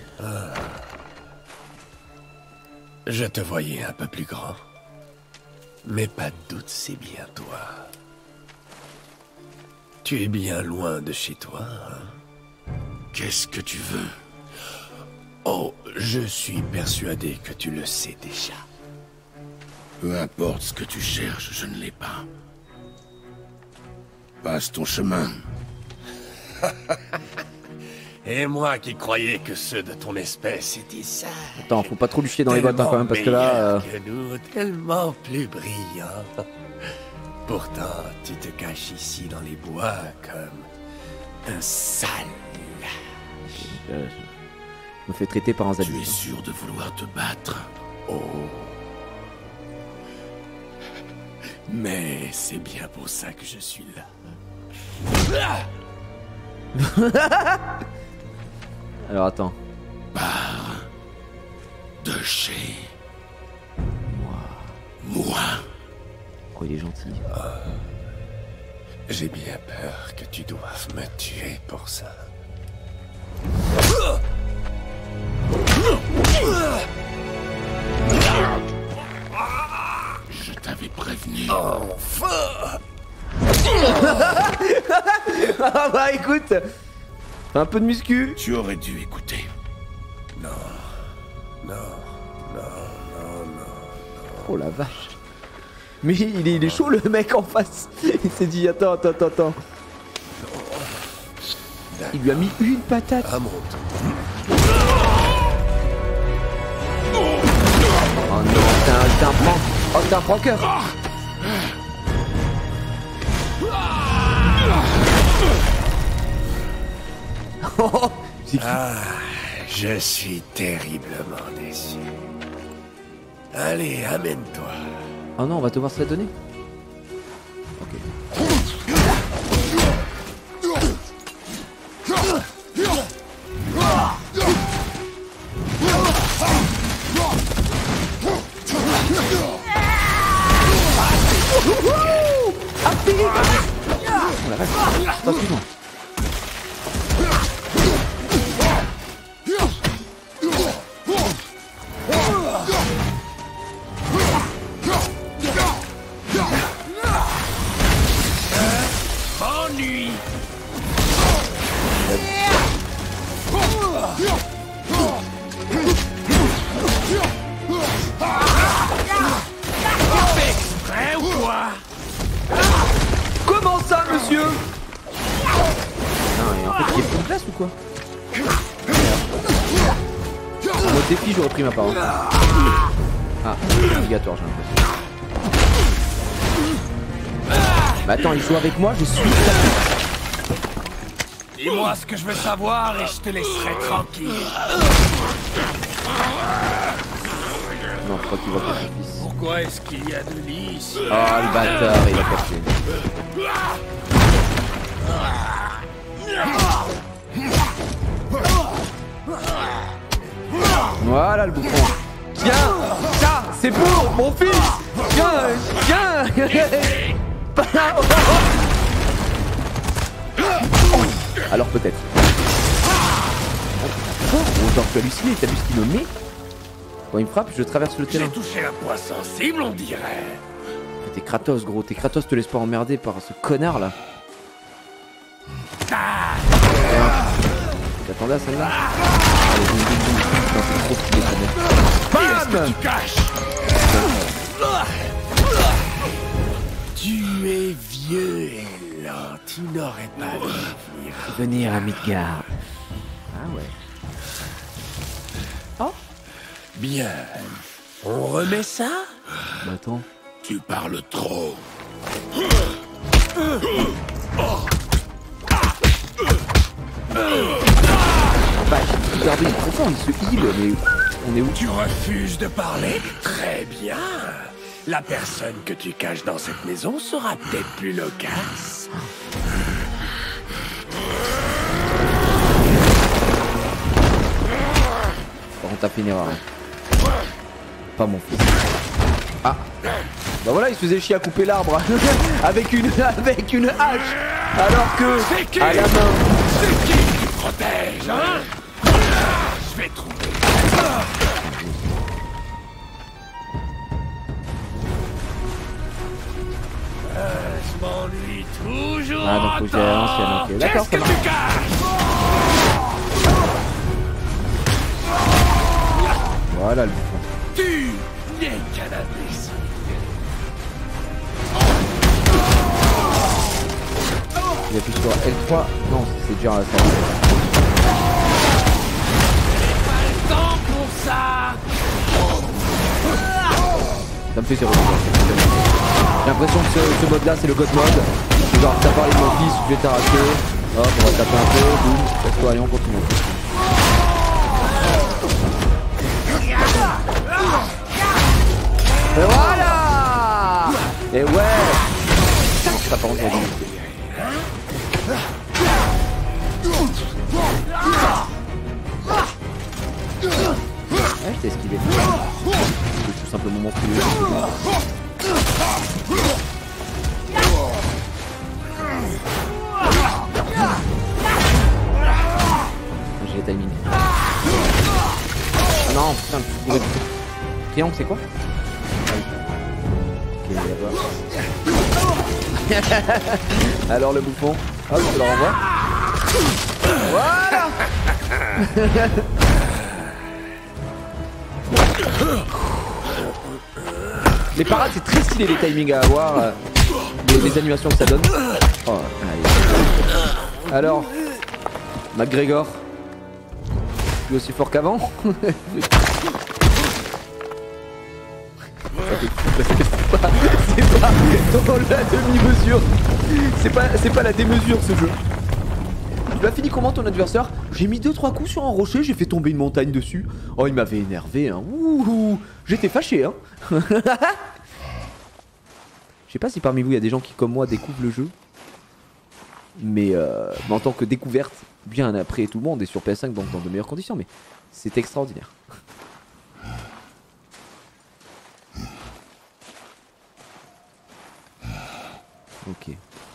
E: Je te voyais un peu plus grand. Mais pas de doute, c'est bien toi. Tu es bien loin de chez toi, hein?
C: Qu'est-ce que tu veux?
E: Oh, je suis persuadé que tu le sais déjà.
C: Peu importe ce que tu cherches, je ne l'ai pas. Passe ton chemin.
E: Et moi qui croyais que ceux de ton espèce étaient sages.
A: Attends, faut pas trop lui chier dans les bottes hein, quand même, parce que là.
E: Que nous, tellement plus brillants. Pourtant, tu te caches ici dans les bois comme un sale.
A: Je me fais traiter par un
C: Tu es
A: adulte.
C: sûr de vouloir te battre?
E: Oh. Mais c'est bien pour ça que je suis là.
A: Alors attends.
C: Pars de chez moi.
A: Oh, il est gentil.
E: J'ai bien peur que tu doives me tuer pour ça.
C: Je t'avais prévenu.
E: Enfin!
A: Ah bah écoute, fais un peu de muscu.
C: Tu aurais dû écouter.
E: Non.
A: Oh la vache. Mais il est chaud le mec en face. Il s'est dit attends. Il lui a mis une patate.
E: À mon tour.
A: Oh non, t'es un prank. Oh t'es un pranker. Oh, c'est qui?
E: Ah, je suis terriblement déçu. Allez, amène-toi.
A: Oh non, on va te voir se la donner. Ok. Oh la vache, c'est pas suivant.
D: Ennui. Exprès ou quoi?
A: Comment ça, monsieur? Non, et en fait, il y a plus de place ou quoi? En mode défi, j'aurais pris ma part. Ah, c'est obligatoire, j'ai l'impression. Mais attends, il joue avec moi, je suis...
D: Dis-moi ce que je veux savoir et je te laisserai tranquille.
A: Non, je crois qu'il voit pas son fils.
D: Pourquoi est-ce qu'il y a de lits ici?
A: Oh, le bâtard, il a capté. Voilà le bouffon. Tiens, ça, c'est pour mon fils. Tiens. Alors peut-être. Oh, genre, tu as halluciné, t'as vu ce qu'il me met? Quand il me frappe, je traverse le terrain.
D: J'ai touché un point sensible, on dirait.
A: T'es Kratos, gros. T'es Kratos, te laisse pas emmerder par ce connard là. T'attendais à celle-là? Allez, c'est trop stylé, ça mec. Bam!
D: Tu caches.
E: Tu es vieux et lent, tu n'aurais pas dû venir.
A: Venir à Midgard. Ah ouais. Oh?
E: Bien. On remet ça?
A: Bah attends.
C: Tu parles trop.
A: Bah, regardez, pourtant il se heal, mais on est où?
E: Tu refuses de parler? Très bien. La personne que tu caches dans cette maison sera peut-être plus loquace.
A: Par contre, t'as fait une erreur. Hein. Pas mon fils. Ah. Bah voilà, il se faisait chier à couper l'arbre avec une hache. Alors que à la main.
E: C'est qui tu protèges, hein? Je vais trouver.
D: Je m'ennuie toujours.
A: Ah, donc faut que j'aille à l'ancienne, ok. D'accord,
D: Qu'est-ce que
A: ça
D: tu caches?
A: Voilà le bouffon.
E: Tu n'es qu'un imbécile.
A: Il appuie sur L3. Non, c'est dur à la sortie.
D: Pas le temps pour ça.
A: Ça me fait zéro. J'ai l'impression que ce mode là c'est le God mode. C'est genre t'as parlé de mon fils, je vais t'arracher. Hop, on va taper un peu, boum. Casse-toi, allez on continue. Et voilà. Et ouais. Ça par contre il y a du... Ouais, je t'ai esquivé. C'est tout simplement monstrueux. J'ai les timings. Ah non, putain, le truc de... Triangle, c'est quoi? Ok, d'accord. Alors le bouffon. Hop, je le renvoie. Voilà. Les parades c'est très stylé les timings à avoir, les animations que ça donne. Oh, allez. Alors, McGregor, plus aussi fort qu'avant. C'est pas dans la demi-mesure. C'est pas la démesure ce jeu. Tu l'as fini comment ton adversaire? J'ai mis 2-3 coups sur un rocher, j'ai fait tomber une montagne dessus. Oh il m'avait énervé hein. Ouh, j'étais fâché hein. Je sais pas si parmi vous il y a des gens qui comme moi découvrent le jeu. Mais en tant que découverte, bien après tout le monde est sur PS5 donc dans de meilleures conditions, mais c'est extraordinaire. Ok.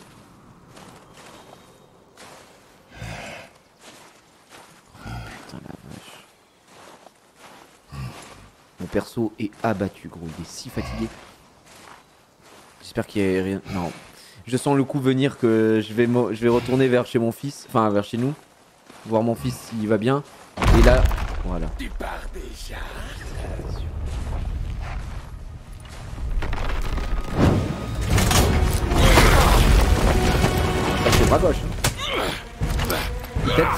A: Putain la vache. Mon perso est abattu gros, il est si fatigué. J'espère qu'il y a rien... Non. Je sens le coup venir que je vais retourner vers chez mon fils, enfin vers chez nous. Voir mon fils s'il va bien. Et là, voilà.
E: Tu pars déjà.
A: Ça c'est bras gauche. Peut-être.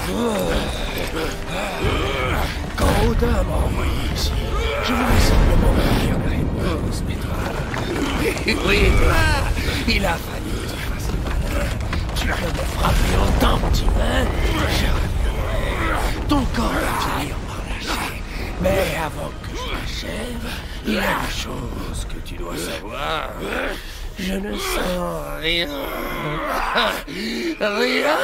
E: Quand Odin m'a envoyé ici, je voulais simplement obtenir une réponse, mais toi... Oui, toi, il a fallu que tu fasses le malin. Tu viens de frapper autant, petit nain. Je reviendrai. Ton corps va finir par lâcher. Mais avant que je l'achève, il y a une chose que tu dois savoir. Je ne sens rien. Rien.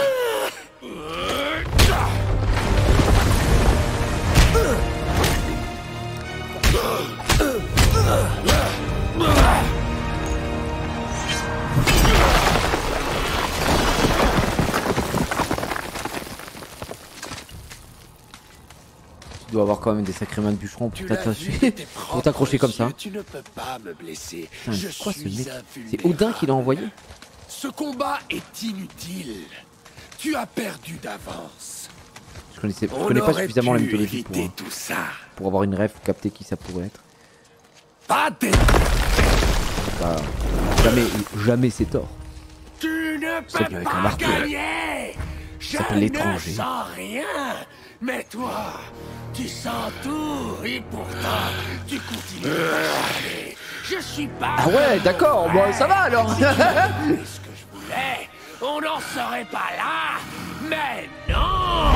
A: Tu dois avoir quand même des sacrées mains de bûcheron pour t'accrocher comme ça.
E: Tu ne peux pas me blesser.
A: Putain,
E: Je
A: c'est quoi ce
E: suis
A: mec? C'est Odin qui l'a envoyé?
E: Ce combat est inutile. Tu as perdu d'avance.
A: Je connais pas suffisamment la mythologie
E: tout ça.
A: pour avoir une rêve ou capter qui ça pourrait être.
E: Pas des...
A: Bah, jamais c'est tort.
E: Tu ne
A: C'est
E: peux
A: avec un
E: pas
A: marteau.
E: gagner. Je
A: s'appelle l'étranger.
E: ne sens rien. Mais toi, tu sens tout. Et pourtant, tu continues à parler. Je suis pas...
A: Ah ouais, d'accord, bon ça va alors.
E: Ce que je voulais, on n'en serait pas là. Mais non.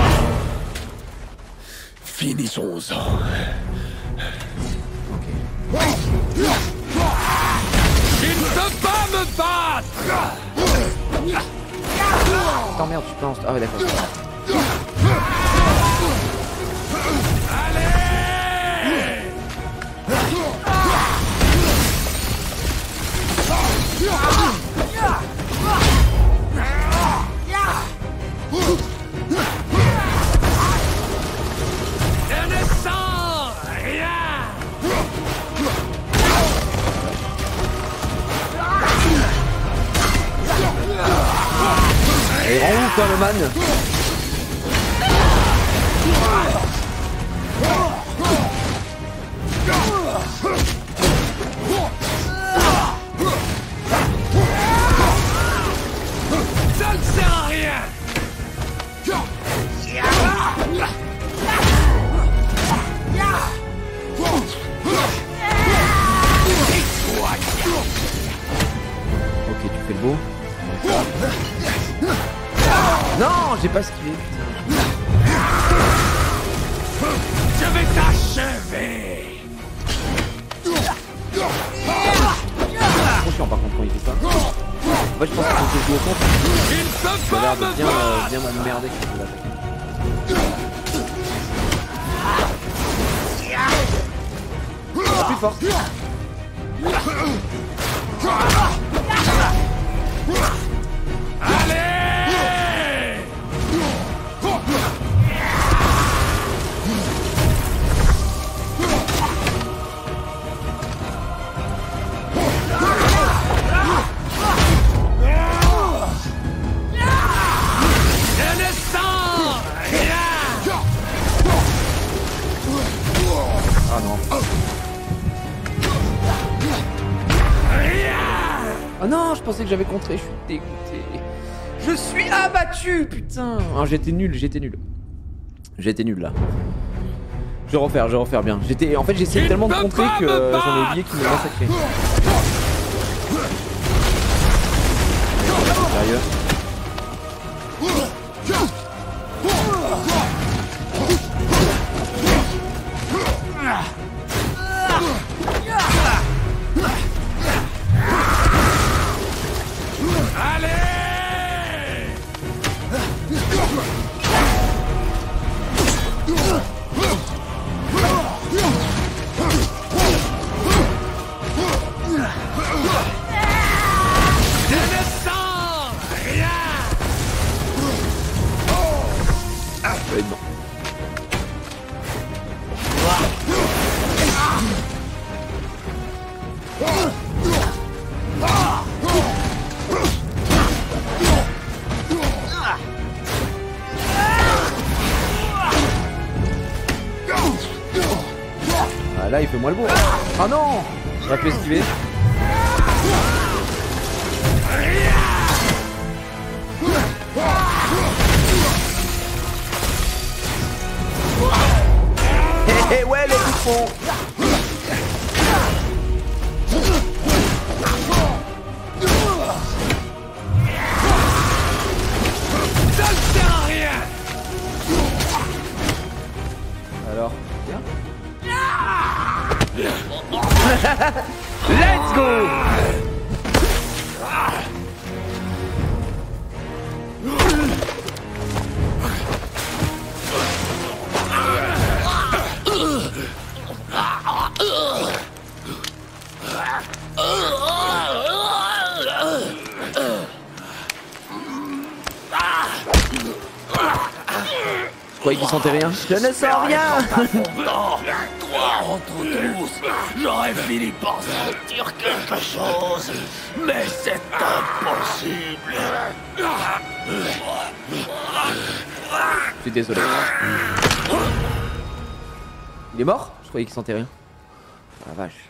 E: Finissons-en. Tu ne peux pas me battre.
A: Attends merde, tu penses... Ah ouais d'accord.
E: Allez. Je ne sens rien.
A: Et rend où toi le man?
E: Ça ne sert à rien.
A: Ok, tu fais le beau. Non, j'ai pas esquivé, putain.
E: Je vais t'achever.
A: Trop chiant par contre quand il fait ça. En fait je pense qu'il faut que je joue au contre.
E: Tu ne peux
A: Ça a
E: pas
A: l'air
E: me
A: de bien,
E: battre.
A: bien m'emmerder quand je l'attaque. Plus fort.
E: Allez. Je ne sens rien.
A: Ah non. Ah non, je pensais que j'avais contré, je suis dégoûté. Je suis abattu, putain. Ah, j'étais nul, j'étais nul. J'étais nul là. Je vais refaire bien. En fait, j'essayais tellement de contrer que j'en ai oublié qu'il me massacrait. Sérieux?
E: Allez. Je ne sens rien.
A: Non. Ah là il fait moins le beau. Ah non, j'aurais pu esquiver. Hé hé ouais les bouffons.
E: Ça ne sert à rien.
A: Alors, bien. Let's go. Je croyais qu'il sentait rien. Je ne sens rien.
E: Non, toi entre tous, j'aurais fini par sentir quelque chose, mais c'est impossible.
A: Je suis désolé. Il est mort? Je croyais qu'il sentait rien. Oh la vache.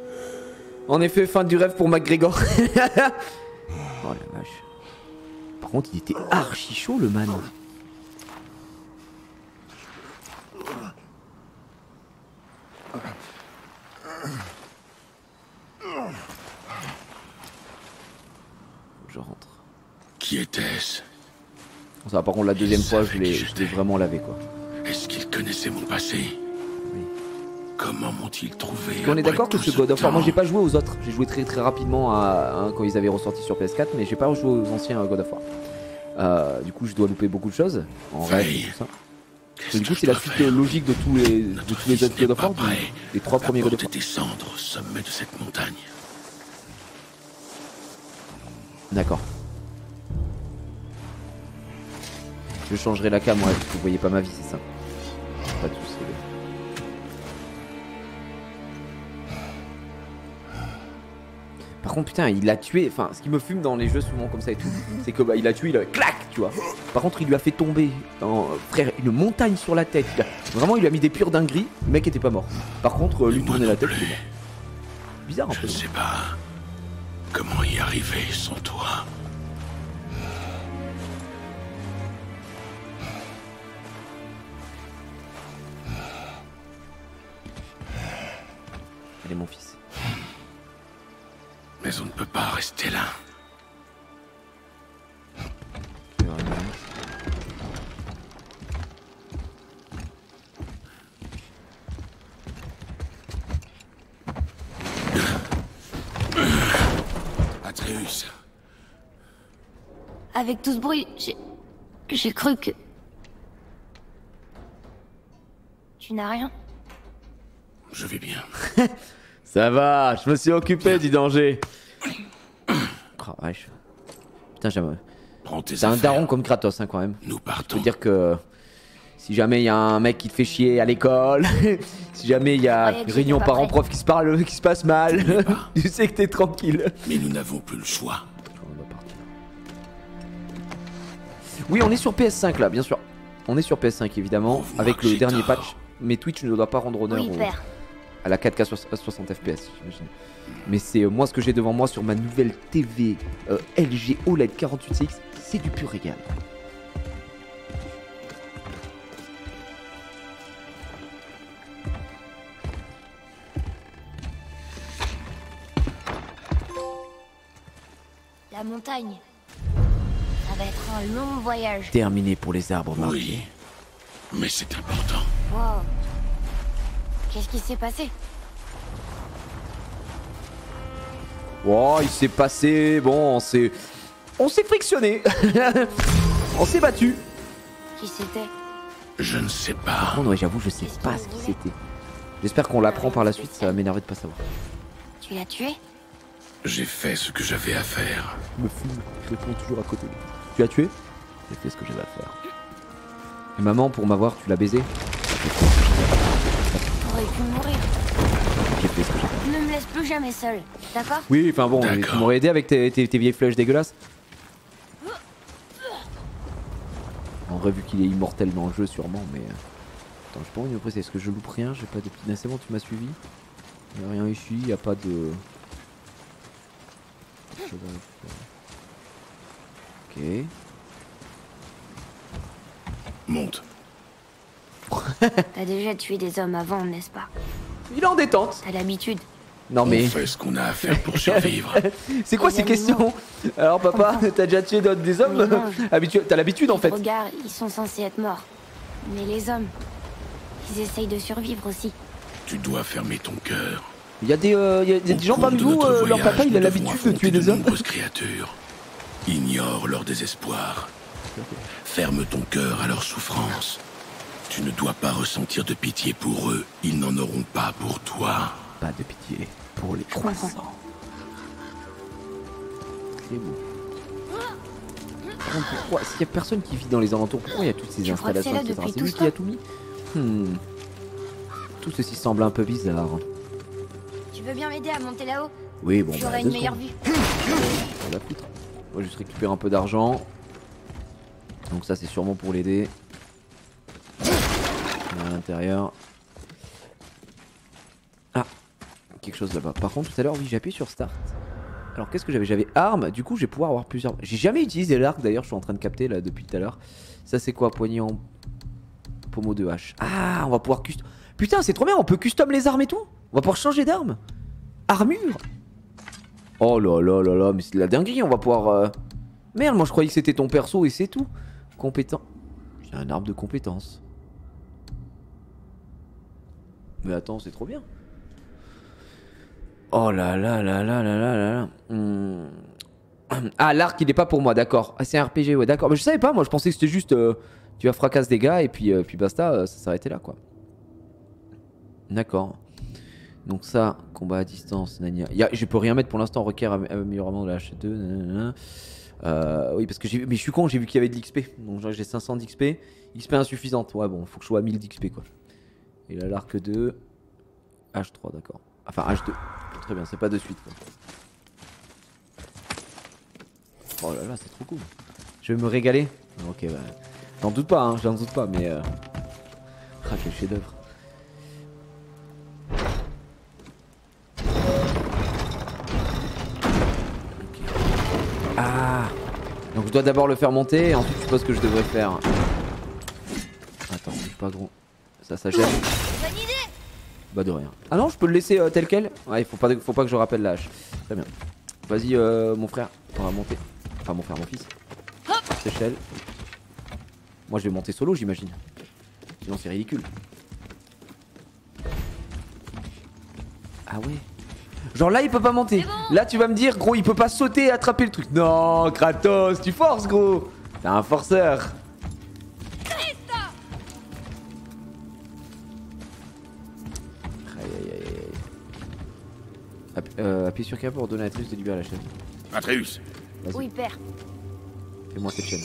A: En effet, fin du rêve pour McGregor. Oh la vache. contre, il était archi chaud le man. Je rentre.
C: Qui était-ce?
A: Ça va, par contre, la deuxième fois, je l'ai vraiment lavé, quoi.
C: Est-ce qu'ils connaissaient mon passé?
A: Oui.
C: Comment m'ont-ils trouvé?
A: On est d'accord que
C: après
A: ce
C: tout
A: God of War,
C: temps
A: moi j'ai pas joué aux autres, j'ai joué très rapidement à quand ils avaient ressorti sur PS4, mais j'ai pas joué aux anciens God of War. Du coup, je dois louper beaucoup de choses en rêve et tout ça.
C: Qu'est-ce
A: Du coup,
C: que
A: c'est
C: je
A: la
C: dois
A: suite
C: faire?
A: logique de tous les autres God of War,
C: Prêt.
A: les 3 premiers God of
C: Apporter
A: War.
C: des cendres au sommet de cette montagne.
A: D'accord. Je changerai la cam, ouais, parce que vous voyez pas ma vie, c'est ça. Pas de soucis. Par contre, putain, il l'a tué. Enfin, ce qui me fume dans les jeux souvent comme ça et tout, c'est que bah, il l'a tué, il a clac, tu vois. Par contre, il lui a fait tomber, frère, une montagne sur la tête. Vraiment, il lui a mis des pures dingueries. Le mec était pas mort. Par contre, lui
C: Moi
A: tourner la
C: non
A: tête,
C: plus.
A: il est mort. Bizarre un
C: Je
A: peu.
C: ne sais pas comment y arriver sans toi.
A: Allez, mon fils.
C: Mais on ne peut pas rester là. Atreus,
B: Avec tout ce bruit, j'ai cru que... Tu n'as rien?
C: je vais bien.
A: Ça va, je me suis occupé du danger. Oh, wesh. Putain, j'aime.
C: Prends tes
A: C'est un
C: affaires.
A: daron comme Kratos, hein, quand même.
C: Nous
A: Je
C: partons.
A: veux dire que si jamais il y a un mec qui te fait chier à l'école, si jamais il y a
B: Ouais,
A: réunion
B: j'étais pas
A: parents-prof qui se passe mal, tu sais que t'es tranquille.
C: Mais nous n'avons plus le choix.
A: On va partir. Oui, on est sur PS5 là, bien sûr. On est sur PS5 évidemment,
C: Prouve-moi
A: avec
C: que
A: le
C: j'ai
A: dernier
C: tort.
A: patch. Mais Twitch ne doit pas rendre honneur
B: Oui, père.
A: à la 4K 60 FPS, j'imagine. Mais c'est moi ce que j'ai devant moi sur ma nouvelle TV LG OLED 48CX, c'est du pur régal.
B: La montagne. Ça va être un long voyage.
A: Terminé pour les arbres marqués.
C: Oui, mais c'est important.
B: Wow. Qu'est-ce qui s'est passé?
A: Oh, il s'est passé, bon, on s'est frictionné. On s'est battu.
B: Qui c'était?
C: Je ne sais
A: Par
C: pas.
A: contre, ouais, j'avoue, je sais pas ce qui c'était. J'espère qu'on l'apprend par la suite, ça va m'énerver de pas savoir.
B: Tu l'as tué?
C: J'ai fait ce que j'avais à faire.
A: Me fume, je réponds toujours à côté. Tu as tué? J'ai fait ce que j'avais à faire. Et maman, pour m'avoir, tu l'as baisé?
B: T'aurais pu mourir.
A: J'ai fait ce que j'avais à faire.
B: Ne me laisse plus jamais seul, d'accord?
A: Oui, enfin bon,
C: D'accord.
A: tu m'aurais aidé avec tes vieilles flèches dégueulasses. En vrai, vu qu'il est immortel dans le jeu, sûrement, mais. Attends, je sais pas où est-ce est-ce que je loupe rien? J'ai pas de petits. C'est bon, tu m'as suivi? Y'a rien ici, y a pas de. Ok.
C: Monte.
B: T'as déjà tué des hommes avant, n'est-ce pas?
A: Il est en détente.
B: T'as l'habitude.
A: Non mais.
C: On fait ce qu'on a à faire pour survivre.
A: C'est quoi
B: Les
A: ces questions? Alors papa, t'as déjà tué des hommes?
B: Mais non.
A: T'as l'habitude en fait.
B: Regarde, ils sont censés être morts. Mais les hommes, ils essayent de survivre aussi.
C: Tu dois fermer ton cœur.
A: Il y a des gens parmi vous, leur papa il a l'habitude de tuer des hommes.
C: nombreuses créatures. Ignore leur désespoir. Ferme ton cœur à leur souffrance. Tu ne dois pas ressentir de pitié pour eux. Ils n'en auront pas pour toi.
A: Pas de pitié pour les
B: comprends.
A: croissants. C'est beau. Par contre, pourquoi s'il y a personne qui vit dans les alentours, pourquoi il y a toutes ces
B: Tu crois que c'est
A: installations,
B: là
A: etc.
B: depuis
A: C'est
B: tout
A: lui
B: ce
A: qui a
B: temps
A: tout mis. Tout ceci semble un peu bizarre.
B: Tu veux bien m'aider à monter là-haut?
A: Oui, bon,
B: J'aurai
A: deux
B: une meilleure
A: secondes.
B: vue.
A: On va la foutre. On va juste récupérer un peu d'argent. Donc ça c'est sûrement pour l'aider. À l'intérieur. Ah, quelque chose là-bas. Par contre tout à l'heure, oui, j'ai appuyé sur Start. Alors qu'est-ce que j'avais? J'avais arme, du coup je vais pouvoir avoir plusieurs... J'ai jamais utilisé l'arc d'ailleurs, je suis en train de capter là depuis tout à l'heure. Ça c'est quoi? Poignée en pommeau de hache. Ah, on va pouvoir custom... Putain c'est trop bien, on peut custom les armes et tout. On va pouvoir changer d'arme. Armure. Oh là là là là, mais c'est de la dinguerie, on va pouvoir... Merde, moi je croyais que c'était ton perso et c'est tout. Compétent. J'ai un arbre de compétences. Mais attends, c'est trop bien. Oh là là là là là là là là. Ah, l'arc il est pas pour moi, d'accord. Ah, c'est un RPG, ouais, d'accord. Mais je savais pas, moi je pensais que c'était juste tu vas fracasser des gars et puis basta, ça s'arrêtait là quoi. D'accord. Donc ça, combat à distance, nania. Je peux rien mettre pour l'instant, requiert amélioration de la H2. Nanana. Oui, parce que j'ai vu, mais je suis con, j'ai vu qu'il y avait de l'XP. Donc genre j'ai 500 d'XP. XP insuffisante, ouais, bon, faut que je sois à 1000 d'XP quoi. Et là, l'arc 2. H3, d'accord. Enfin, H2. Très bien, c'est pas de suite quoi. Oh là là, c'est trop cool. Je vais me régaler. Ok, bah. J'en doute pas, hein, j'en doute pas, mais. Ah, quel chef d'œuvre. Ah. Donc je dois d'abord le faire monter et ensuite je suppose que je devrais faire. Attends, c'est pas gros. Ça gêne. Bah de rien. Ah non, je peux le laisser tel quel. Ouais, il faut pas que je rappelle la hache. Très bien. Vas-y mon frère, on va monter. Enfin mon frère, mon fils. Échelle. Moi je vais monter solo j'imagine. Sinon c'est ridicule. Ah ouais. Genre là il peut pas monter. Bon. Là tu vas me dire gros il peut pas sauter et attraper le truc. Non Kratos, tu forces gros. T'es un forceur. Appuie sur K pour donner à Atreus de libérer la chaîne.
C: Atreus.
B: Oui, père.
A: Fais-moi cette chaîne.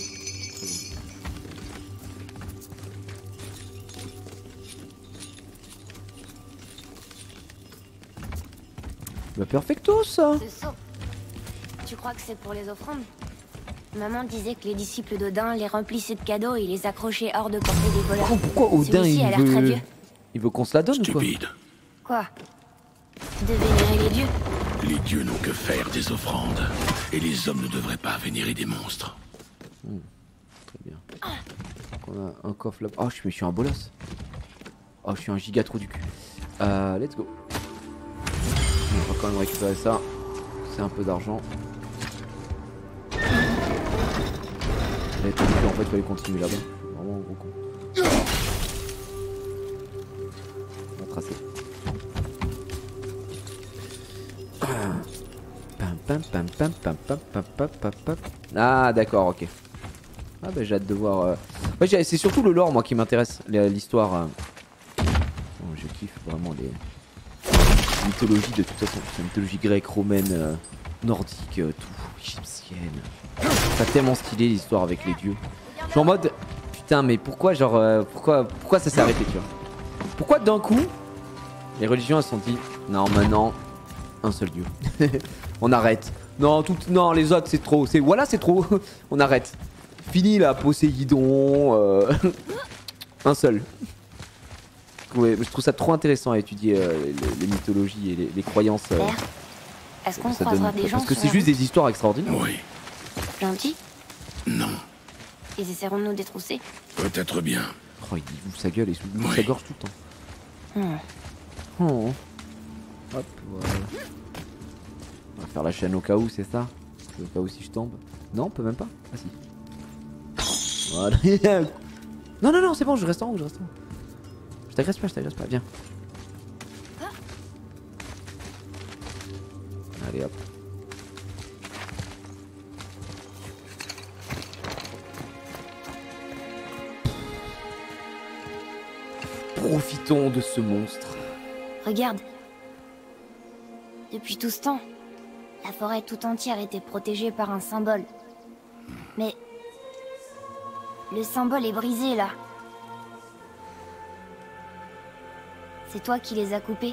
A: Bah perfecto ça.
B: Ce saut. Tu crois que c'est pour les offrandes? Maman disait que les disciples d'Odin les remplissaient de cadeaux et les accrochaient hors de portée des voleurs.
A: Pourquoi Odin il veut qu'on se la donne ou quoi?
C: Stupide.
B: Quoi? De vénérer les dieux?
C: Les dieux n'ont que faire des offrandes. Et les hommes ne devraient pas vénérer des monstres.
A: Très bien. Donc on a un coffre là. Oh je suis un bolos. Oh je suis un giga trou du cul. Let's go. On va quand même récupérer ça. C'est un peu d'argent. En fait il fallait continuer là-bas. Vraiment un gros con. On va tracer. Ah d'accord, ok. Ah bah j'ai hâte de voir. Ouais, c'est surtout le lore moi qui m'intéresse, l'histoire. Oh, je kiffe vraiment les mythologies de toute façon, la mythologie grecque, romaine, nordique, tout, égyptienne. C'est tellement stylé l'histoire avec les dieux. Je suis en mode putain mais pourquoi genre pourquoi ça s'est arrêté tu vois? Pourquoi d'un coup les religions elles se sont dit non maintenant un seul dieu. On arrête. Non, non, les autres c'est trop. Voilà, c'est trop. On arrête. Fini là, Poséidon. Un seul. Ouais, je trouve ça trop intéressant à étudier les mythologies et les croyances.
B: Est-ce qu'on croisera des gens?
A: Parce que c'est juste des histoires extraordinaires.
C: Oui.
B: Gentils?
C: Non.
B: Ils essaieront de nous détrousser?
C: Peut-être bien.
A: Oh, il ouvre sa gueule et il ouvre sa gorge tout le temps. Oh. Hop, voilà. On va faire la chaîne au cas où, c'est ça? Au cas où si je tombe. Non, on peut même pas? Ah si. Voilà. Non, non, non, c'est bon, je reste en haut, je reste en haut. Je t'agresse pas, viens. Allez hop. Profitons de ce monstre.
B: Regarde. Depuis tout ce temps, la forêt tout entière était protégée par un symbole. Mais... le symbole est brisé, là. C'est toi qui les as coupés?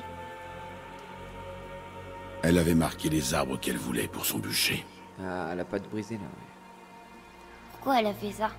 C: Elle avait marqué les arbres qu'elle voulait pour son bûcher.
A: Ah, elle a pas de brisé là.
B: Pourquoi elle a fait ça?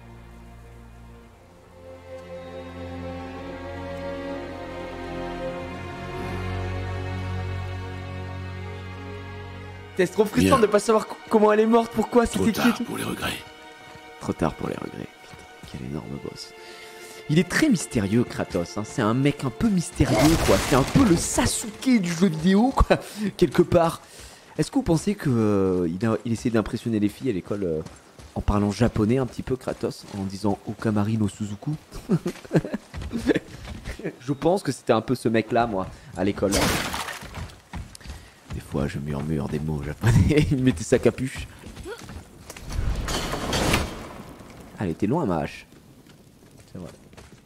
A: C'est trop frustrant de pas savoir comment elle est morte, pourquoi,
C: Trop
A: c'était qui et
C: tard
A: tout.
C: pour les regrets.
A: Trop tard pour les regrets. Putain, quel énorme boss. Il est très mystérieux, Kratos. Hein. C'est un mec un peu mystérieux, quoi. C'est un peu le Sasuke du jeu vidéo, quoi. Quelque part. Est-ce que vous pensez que il essaie d'impressionner les filles à l'école en parlant japonais un petit peu, Kratos, en disant Okamari no Suzuku? Je pense que c'était un peu ce mec-là, moi, à l'école. Des fois, je murmure des mots japonais. Il mettait sa capuche. Ah, elle était loin, ma hache. C'est vrai.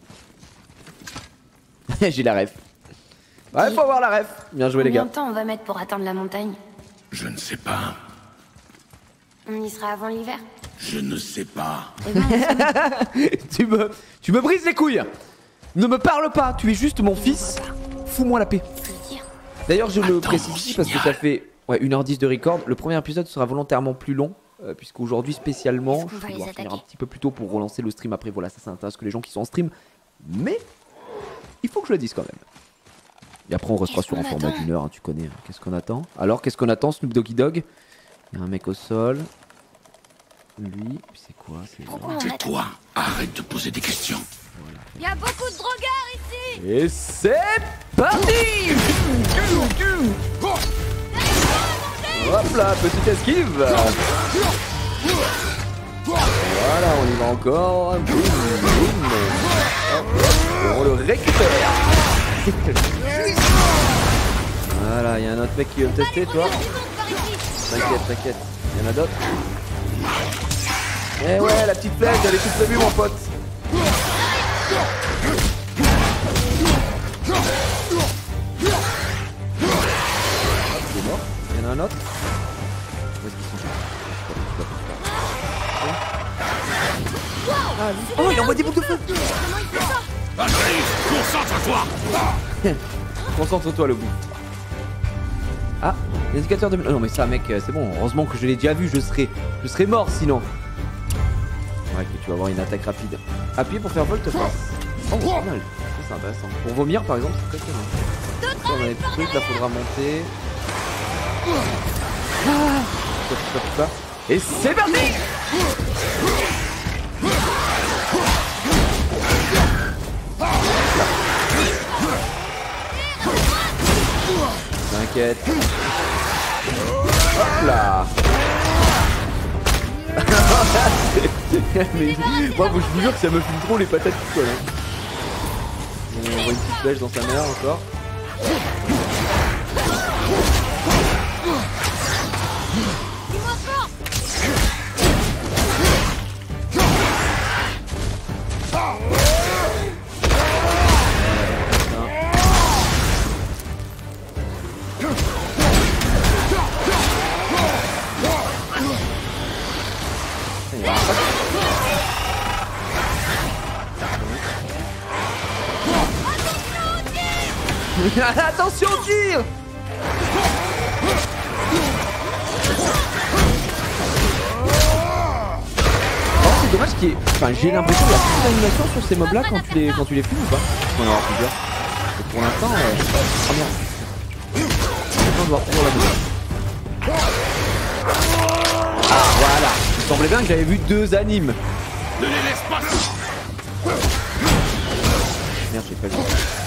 A: J'ai la ref. Ouais, faut avoir la ref. Bien joué, les
B: Combien
A: gars.
B: de temps on va mettre pour atteindre la montagne?
C: Je ne sais pas.
B: On y sera avant l'hiver?
C: Je ne sais pas.
B: Eh ben,
A: tu me brises les couilles. Ne me parle pas. Tu es juste mon fils. Fous-moi la paix.
B: faut le dire.
A: D'ailleurs, je le
C: Attends,
A: précise
C: mon
A: ici parce que
C: signal.
A: ça fait 1h10 de record. Le premier épisode sera volontairement plus long. Puisqu'aujourd'hui, spécialement,
B: Est-ce qu'on
A: je
B: va
A: vais
B: les
A: devoir finir un
B: attaquer
A: petit peu plus tôt pour relancer le stream après. Voilà, ça intéresse que les gens qui sont en stream. Mais il faut que je le dise quand même. Et après, on restera
B: Qu'est-ce
A: sur un
B: qu'on
A: format
B: attend
A: d'1 heure. Hein, tu connais. Hein. Qu'est-ce qu'on attend? Alors, qu'est-ce qu'on attend, Snoop Doggy Dogg? Il y a un mec au sol. Lui, c'est quoi? C'est
B: Pourquoi on attaque?
C: Tais-toi. Arrête de poser des questions.
B: Il y a beaucoup de drogards ici.
A: Et c'est parti. Hop là, petite esquive. Voilà, on y va encore. Boum, boum. Hop, on le récupère. Voilà, il y a un autre mec qui veut me tester, toi. T'inquiète, t'inquiète. Il y en a d'autres. Eh ouais, la petite flèche, elle est toute prévue, mon pote. Il est mort. Il y en a un autre. Où est-ce qu'ils sont? Ah, lui. Oh, il envoie des boules de feu.
C: Atreus, concentre-toi.
A: Concentre-toi, le bout. Ah, l'indicateur de... Oh, non mais ça, mec, c'est bon. Heureusement que je l'ai déjà vu. Je serais mort sinon. Ouais, que tu vas avoir une attaque rapide. Appuyer pour faire volte-face. Oh, pas mal. Ça, c'est intéressant. Pour vomir, par exemple, c'est très bien. On a des trucs, là, faudra monter. Ah, et c'est parti. T'inquiète. Hop là. Mais moi, je vous jure que ça me fume trop les patates tout seul. Hein. On voit une petite flèche dans sa mère encore. Attention au tir. Oh, c'est dommage qu'il y ait... Enfin, j'ai l'impression qu'il y a plus d'animation sur ces mobs là quand tu les filmes ou pas? On en aura plusieurs. Et pour l'instant, oh merde. Maintenant, je dois reprendre la douche. Ah, voilà. Il semblait bien que j'avais vu 2 animes.
C: Ne les laisse pas.
A: Merde, j'ai pas vu.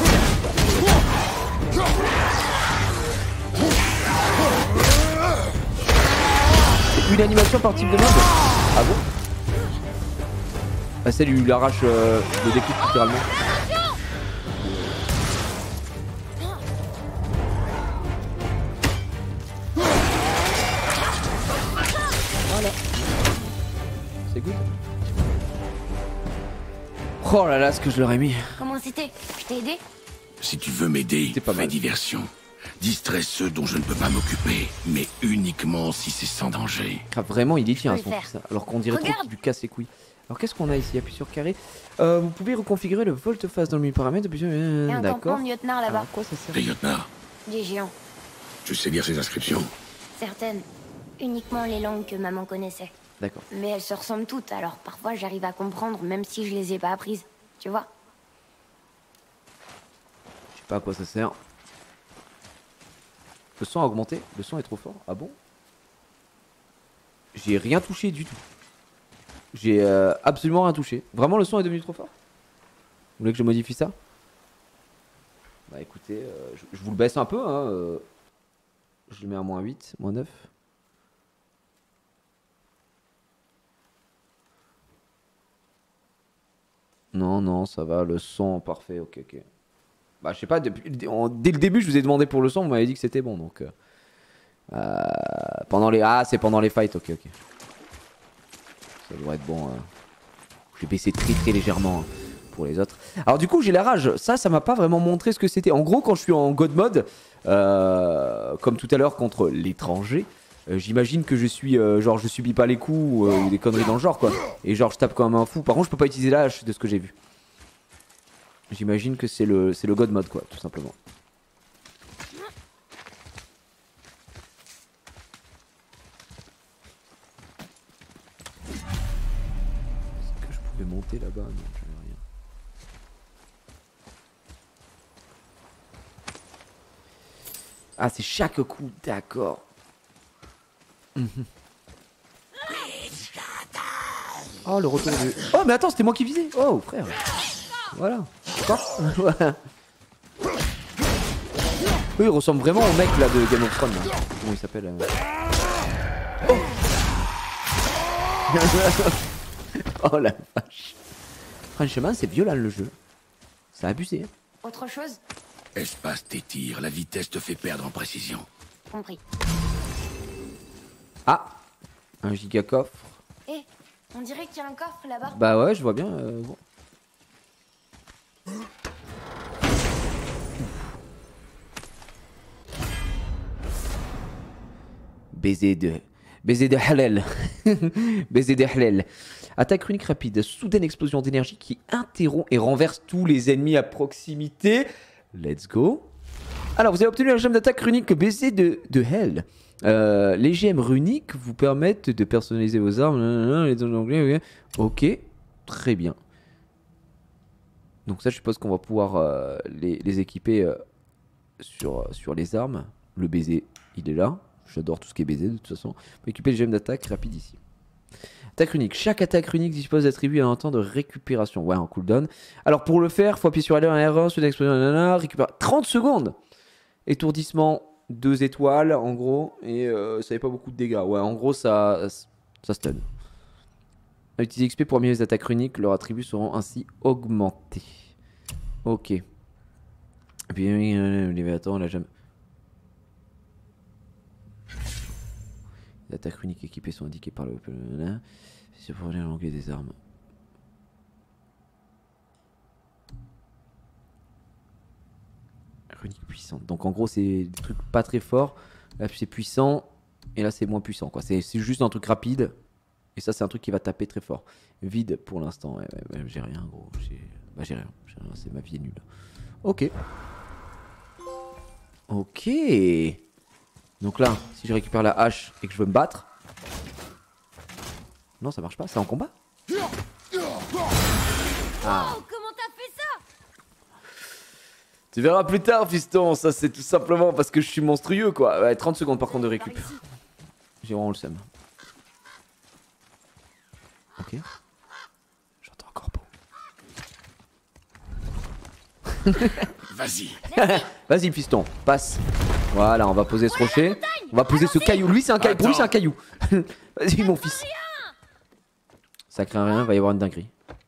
A: C'est une animation par type de mob? Ah bon? Ah, celle où il arrache le découpe littéralement. Voilà. C'est good. Oh là là, ce que je leur ai mis.
B: Comment c'était? Je t'ai aidé?
C: Si tu veux m'aider,
A: C'est pas
C: fais
A: mal.
C: diversion. Distrais ceux dont je ne peux pas m'occuper, mais uniquement si c'est sans danger.
A: Ah, vraiment, il est tient
B: peux
A: son
B: le
A: fils. Alors qu'on dirait trop
B: Regarde.
A: qu'il lui casse les couilles. Alors qu'est-ce qu'on a ici? Appuie sur carré. Vous pouvez reconfigurer le volte-face dans le menu paramètres.
B: Il y a un
A: D'accord.
B: campement de lieutenant là-bas.
A: Alors à quoi ça sert?
C: Lieutenant,
B: Des géants.
C: tu sais lire ces inscriptions?
B: Certaines. Uniquement les langues que maman connaissait.
A: D'accord.
B: Mais elles se ressemblent toutes, alors parfois j'arrive à comprendre même si je les ai pas apprises. Tu vois?
A: Je sais pas à quoi ça sert. Le son a augmenté. Le son est trop fort. Ah bon? J'ai rien touché du tout. J'ai absolument rien touché. Vraiment le son est devenu trop fort. Vous voulez que je modifie ça? Bah écoutez, je vous le baisse un peu hein. Je le mets à -8, -9. Non, non, ça va, le son parfait, ok, ok. Bah je sais pas, dès le début je vous ai demandé pour le son, vous m'avez dit que c'était bon donc... pendant les... Ah c'est pendant les fights, ok, ok. Ça devrait être bon. Je vais baisser très légèrement hein, pour les autres. Alors du coup j'ai la rage, ça m'a pas vraiment montré ce que c'était. En gros quand je suis en God mode, comme tout à l'heure contre l'étranger, j'imagine que je suis genre je subis pas les coups ou des conneries dans le genre quoi. Et genre je tape comme un fou. Par contre je peux pas utiliser la hache de ce que j'ai vu. J'imagine que c'est le God mode quoi, tout simplement. Est-ce que je pouvais monter là-bas? Non, j'avais rien. Ah c'est chaque coup, d'accord. Oh le retour du... Oh mais attends c'était moi qui visais. Oh frère. Voilà. Voilà. Oui il ressemble vraiment au mec là de Game of Thrones là. Comment il s'appelle Oh. Oh la vache. Franchement c'est violent le jeu. C'est abusé.
B: Autre chose?
C: Espace tes tirs, la vitesse te fait perdre en précision.
B: Compris.
A: Ah. Un giga coffre.
B: Eh, on dirait qu'il y a un coffre là-bas.
A: Bah ouais je vois bien. Bon. Baiser de halal. Baiser de halal. Attaque runique rapide, soudaine explosion d'énergie qui interrompt et renverse tous les ennemis à proximité. Let's go. Alors vous avez obtenu la gemme d'attaque runique baiser de hell. Les gemmes runiques vous permettent de personnaliser vos armes. Les anglais, ok, très bien. Donc ça je suppose qu'on va pouvoir les équiper sur les armes. Le baiser il est là. J'adore tout ce qui est baiser de toute façon. On peut équiper les gemmes d'attaque rapide ici. Attaque unique. Chaque attaque unique dispose d'attributs à un temps de récupération. Ouais, en cooldown. Alors pour le faire, faut appuyer sur L1 et R1, sur une explosion, récupère 30 secondes. Étourdissement 2 étoiles en gros. Et ça fait pas beaucoup de dégâts. Ouais, en gros ça stun. Utiliser XP pour améliorer les attaques runiques. Leurs attributs seront ainsi augmentés. Ok. Et puis Léviathan, la gemme. Les attaques runiques équipées sont indiquées par le... C'est pour la longueur des armes. Runique puissante. Donc en gros c'est des trucs pas très forts. Là c'est puissant. Et là c'est moins puissant quoi. C'est juste un truc rapide. Et ça c'est un truc qui va taper très fort. Vide pour l'instant. Ouais, j'ai rien gros. J'ai rien. C'est ma vie est nulle. Ok. Ok. Donc là, si je récupère la hache et que je veux me battre... Non, ça marche pas, c'est en combat. Ah.
B: Oh, comment t'as fait ça?
A: Tu verras plus tard, fiston. Ça, c'est tout simplement parce que je suis monstrueux, quoi. Ouais, 30 secondes par contre de récup. J'ai vraiment le seum. Ok. J'entends encore beau.
C: Vas-y.
A: Vas-y, fiston, passe. Voilà, on va poser ce rocher. On va poser ce caillou. Lui, c'est un caillou. Pour lui, c'est un caillou. Vas-y, mon fils. Ça craint rien, il va y avoir une dinguerie.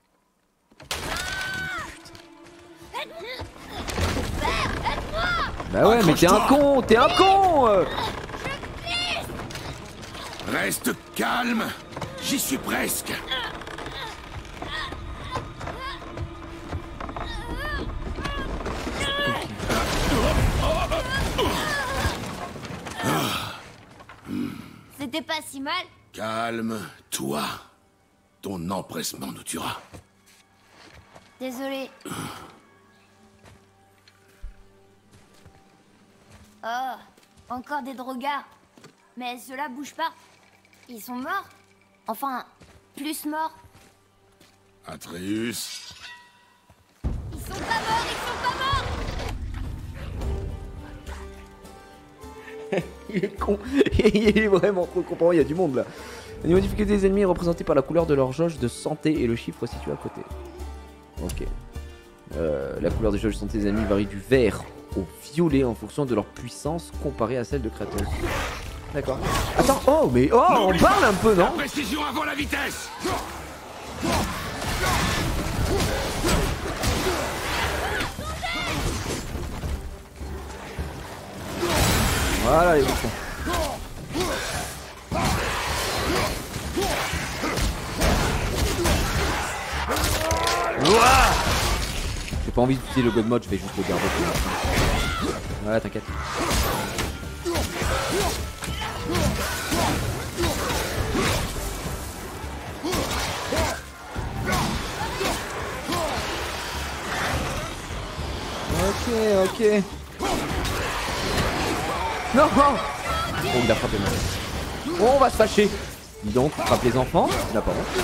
A: Bah ouais, mais t'es un con. T'es un con.
C: Reste calme. J'y suis presque.
B: C'était pas si mal.
C: Calme-toi. Ton empressement nous tuera.
B: Désolé. Oh, encore des drogards. Mais ceux-là bougent pas. Ils sont morts. Enfin, plus morts.
C: Atreus.
B: Ils sont pas morts, ils sont pas morts.
A: Il est con. Il est vraiment trop con. Il y a du monde là. La niveau de difficulté des ennemis est représenté par la couleur de leur jauge de santé et le chiffre situé à côté. Ok. La couleur de jauge de santé des ennemis varie du vert au violet en fonction de leur puissance comparée à celle de Kratos. D'accord. Attends, oh mais oh on parle un peu non?
C: La précision avant la vitesse.
A: Voilà les bouchons. J'ai pas envie d'utiliser le God Mode, je vais juste le garder. Voilà, t'inquiète. Ok. Non, non. Oh, il a frappé moi. Oh, on va se fâcher. Dis donc, tu frappes les enfants? Il a pas honte.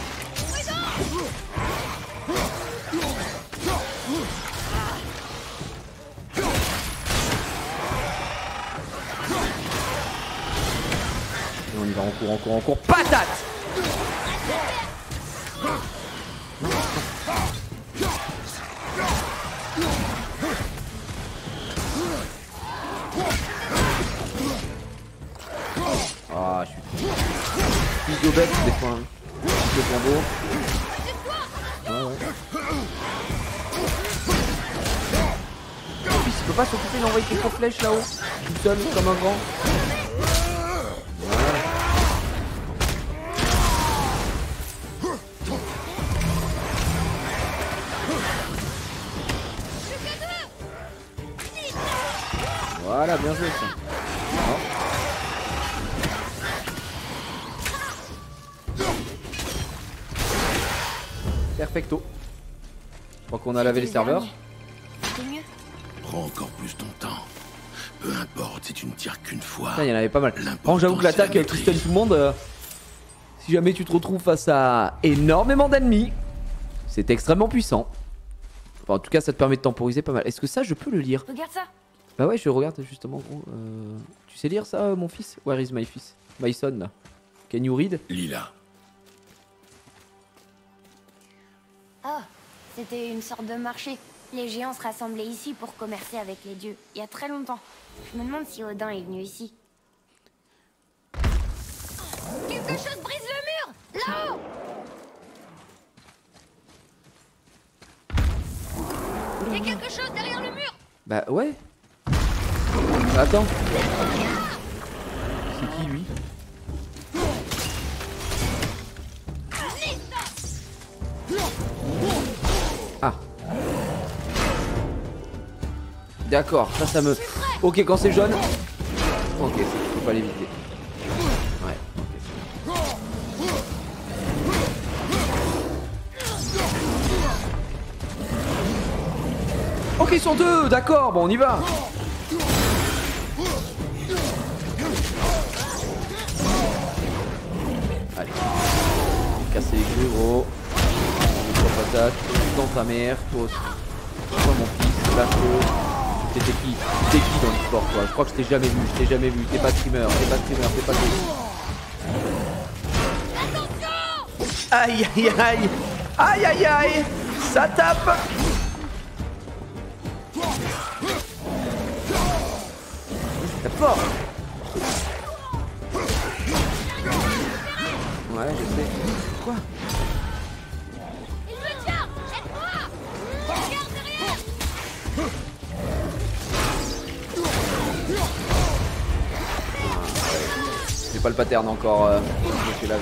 A: Et on y va en cours. Patate! Ah, je suis trop. Fils d'Obed, des fois. Le combo. Ouais. En plus, il peut pas s'occuper d'envoyer quelques flèches là-haut. Tout seul, comme un grand. Voilà, bien joué ça. Perfecto. Je crois qu'on a lavé les serveurs.
B: C'est mieux.
C: Prends encore plus ton temps. Peu importe si tu ne tires qu'une fois.
A: Il y en avait pas mal. Bon, j'avoue que l'attaque qui stun tout le monde, si jamais tu te retrouves face à énormément d'ennemis, c'est extrêmement puissant. Enfin, en tout cas, ça te permet de temporiser pas mal. Est-ce que ça, je peux le lire?
B: Regarde ça.
A: Bah ouais, je regarde justement. Gros. Tu sais lire ça, mon fils? Where is my fils? My son, là. Can you read?
C: Lila.
B: Oh, c'était une sorte de marché. Les géants se rassemblaient ici pour commercer avec les dieux, il y a très longtemps. Je me demande si Odin est venu ici. Quelque chose brise le mur! Là-haut! Il y a quelque chose derrière le mur!
A: Bah ouais. Attends. C'est qui lui? Ah. D'accord, ça me... Ok, quand c'est jaune... Ok, faut pas l'éviter. Ouais, ok. Ok, ils sont deux, d'accord, bon on y va. Allez. Casser les queues, gros. Patate, dans ta mère, pose. Toi mon fils, la chose. T'es qui dans l'histoire toi? Je crois que je t'ai jamais vu, t'es pas streamer, t'es pas Aïe aïe aïe. Aïe aïe aïe. Ça tape. C'est fort. Ouais, je sais. Quoi? J'ai pas le pattern encore, je suis lavé.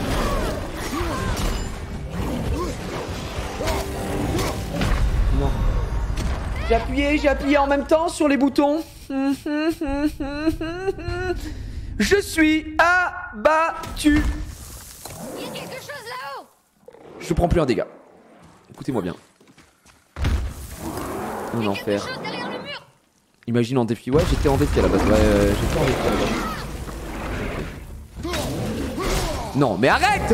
A: Non. J'ai appuyé en même temps sur les boutons. Je suis abattu.
B: Il y a quelque chose là-haut.
A: Je prends plus un dégât. Écoutez-moi bien. En enfer. Imagine en défi. Ouais, j'étais en défi à la base. Ouais, j'étais en défi à la base. Non, mais arrête!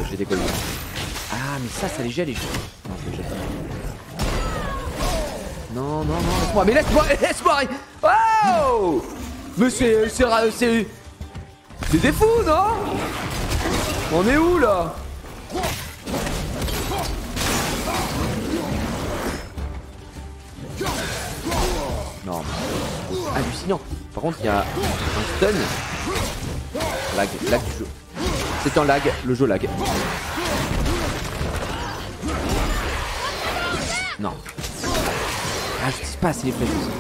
A: j'ai décollé. Ah, mais ça les gèle les choses. Non, je les jette pas. Non, laisse-moi, mais laisse-moi. Oh! Mais c'est des fous, non? On est où là? Non, hallucinant. Par contre, il y a un stun. Lag du jeu. C'est un lag, le jeu lag. Non. Ah, je sais pas, c'est les flèches aussi.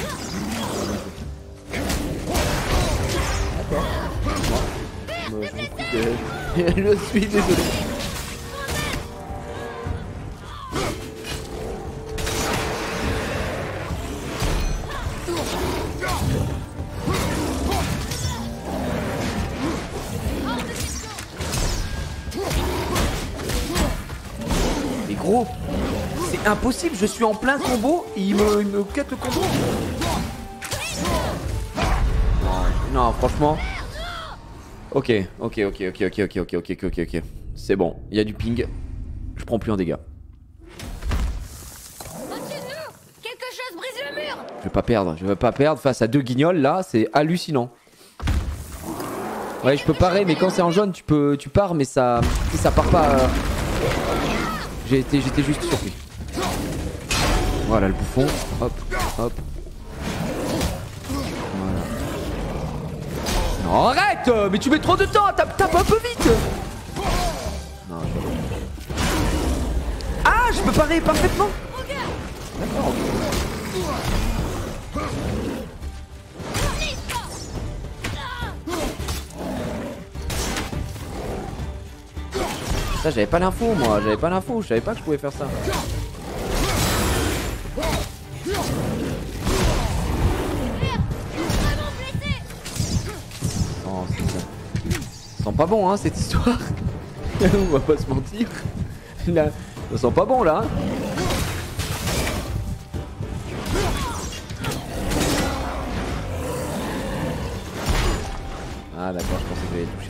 A: Je suis désolé. Mais gros, c'est impossible, je suis en plein combo, il me cut le combo. Non, franchement. Ok. C'est bon, il y a du ping. Je prends plus en dégâts.
B: Quelque chose brise le mur.
A: Je vais pas perdre face à deux guignols là, c'est hallucinant. Ouais, je peux parer, mais quand c'est en jaune, tu pars, mais ça part pas. J'étais juste surpris. Voilà le bouffon. Hop. Voilà. Non, arrête! Mais tu mets trop de temps! Tape un peu vite! Non, ah, je peux parer parfaitement! D'accord. Ça, j'avais pas l'info, moi. Je savais pas que je pouvais faire ça. Oh, c'est ça. Ça sent pas bon, hein, cette histoire. On va pas se mentir. Là, ça sent pas bon, là. Ah, d'accord, je pensais que j'allais toucher.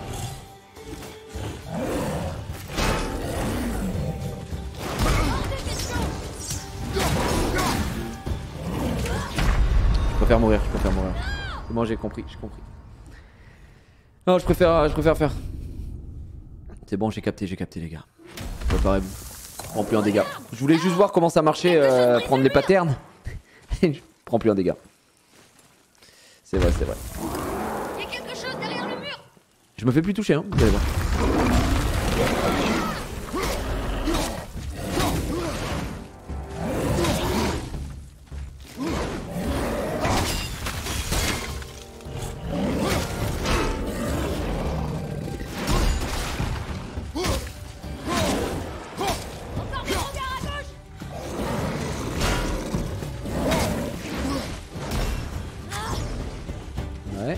A: Je préfère mourir. C'est bon, j'ai compris. Non, je préfère faire. C'est bon, j'ai capté les gars. Préparez-vous. Prends plus en dégâts. Je voulais juste voir comment ça marchait, prendre les patterns. Je prends plus en dégâts. C'est vrai.
B: Il y a quelque chose derrière le mur.
A: Je me fais plus toucher, hein, vous allez voir. Ouais.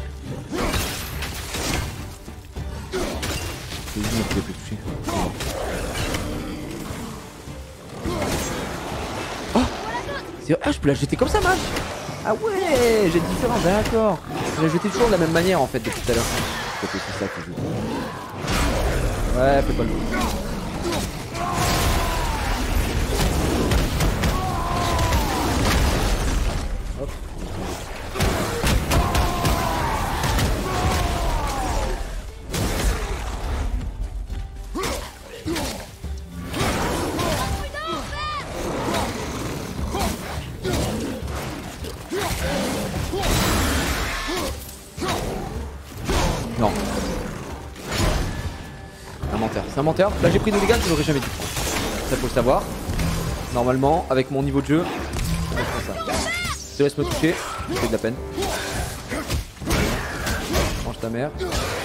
A: Oh, ah, je peux la jeter comme ça, Mage. Ah ouais, j'ai différent, d'accord. Je la jeter toujours de la même manière en fait depuis tout à l'heure. C'est ça que je joue. Ouais, fais pas le coup. Hop. Non. C'est un menteur. Là j'ai pris des dégâts que je n'aurais jamais dû prendre. Ça faut le savoir. Normalement, avec mon niveau de jeu, je fais ça. Je te laisse me toucher, ça fait de la peine. Mange ta mère.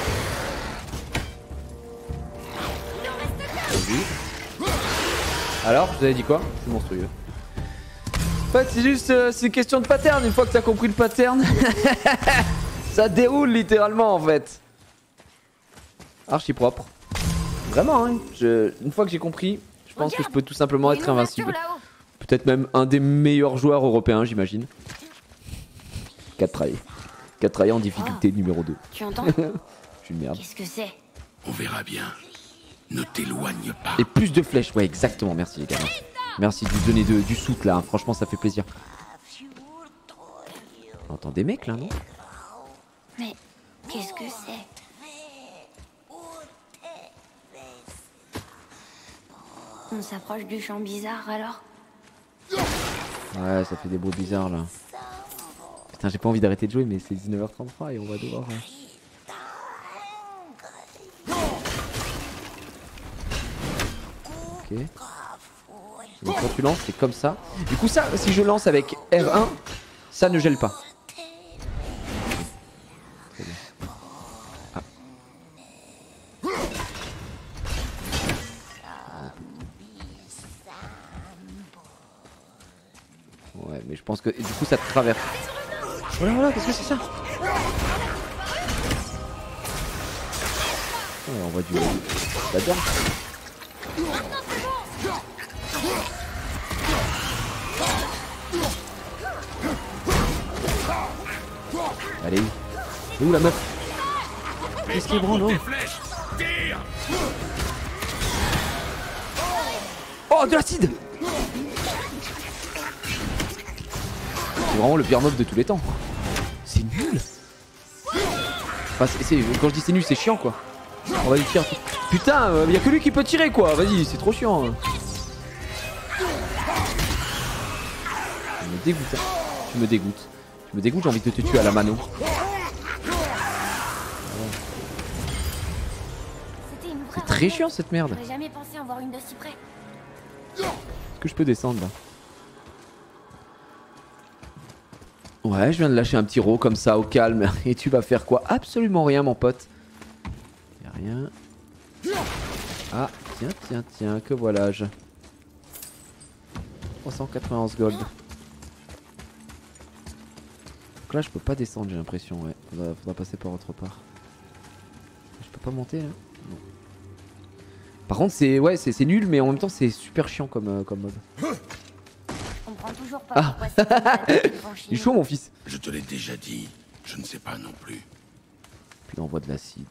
A: Vas-y. Alors, vous avez dit quoi? C'est monstrueux. En fait, c'est juste c'est une question de pattern. Une fois que t'as compris le pattern, ça déroule littéralement en fait. Archi propre. Vraiment, hein. Une fois que j'ai compris, je pense que je peux tout simplement être invincible. Peut-être même un des meilleurs joueurs européens, j'imagine. 4 trails. 4 trails en difficulté numéro 2.
B: Tu entends?
A: Je suis une merde.
B: Qu'est-ce que c'est?
C: On verra bien. Ne t'éloigne pas.
A: Et plus de flèches, ouais, exactement. Merci les gars. Merci de vous donner du soute là. Hein. Franchement, ça fait plaisir. On entend des mecs là, non?
B: Mais qu'est-ce que c'est? On s'approche du champ bizarre alors?
A: Ouais, ça fait des bruits bizarres là. Putain, j'ai pas envie d'arrêter de jouer, mais c'est 19h33 et on va devoir. Ok. Donc quand tu lances, c'est comme ça. Du coup, ça, si je lance avec R1, ça ne gèle pas. Très bien. Ah. Ouais, mais je pense que du coup, ça te traverse. Voilà, voilà, qu'est-ce que c'est ça? Ouais, on voit du la dame. Allez, où la meuf? Qu'est-ce qui est branle? Oh, de l'acide! C'est vraiment le pire mob de tous les temps. C'est nul. Enfin, quand je dis c'est nul, c'est chiant quoi. On va lui tirer. Putain, y a que lui qui peut tirer quoi. Vas-y, c'est trop chiant. Tu me dégoûtes. Tu me dégoûtes. Tu me dégoûtes, j'ai envie de te tuer à la mano. C'est très chiant cette merde.
B: J'aurais jamais pensé en voir une de si près.
A: Est-ce que je peux descendre là? Ouais, je viens de lâcher un petit row comme ça au calme. Et tu vas faire quoi? Absolument rien mon pote. Y'a rien. Ah, tiens, tiens, tiens, que voilà-je. 391 gold. Donc là, je peux pas descendre, j'ai l'impression, ouais. Faudra passer par autre part. Je peux pas monter là? Non. Par contre, c'est ouais, c'est nul, mais en même temps, c'est super chiant comme mode.
B: On comprend toujours pas
A: Ah.
B: pourquoi c'est
A: Il est chaud, mon fils.
C: Je te l'ai déjà dit, je ne sais pas non plus.
A: Puis il envoie de l'acide.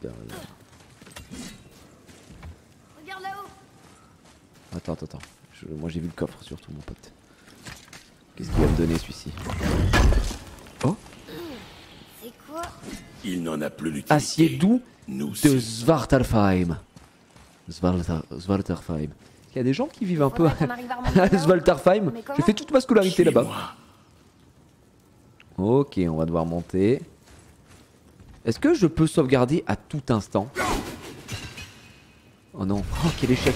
B: Regarde là-haut.
A: Attends. Moi, j'ai vu le coffre surtout, mon pote. Qu'est-ce qu'il va me donner celui-ci? Oh,
B: C'est quoi?
C: Il n'en a plus l'utilité.
A: acier doux
C: Nous,
A: de
C: c'est-
A: Svartalfheim. Svartalfheim. Il y a des gens qui vivent un peu
B: Faudrait qu'on arrive à remonter
A: à
B: là-haut.
A: Svartalfheim.
B: Mais comment?
A: J'ai fait toute ma scolarité là-bas.
C: Suis-moi.
A: Ok, on va devoir monter. Est-ce que je peux sauvegarder à tout instant? Oh non, oh quel échec.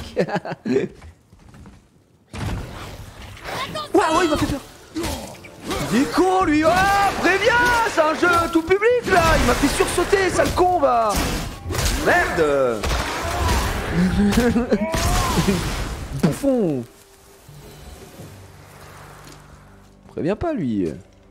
A: Waouh, il m'a fait peur. Il est con lui. Oh, préviens, c'est un jeu tout public là. Il m'a fait sursauter, sale con va. Merde. Bouffon. Préviens pas lui.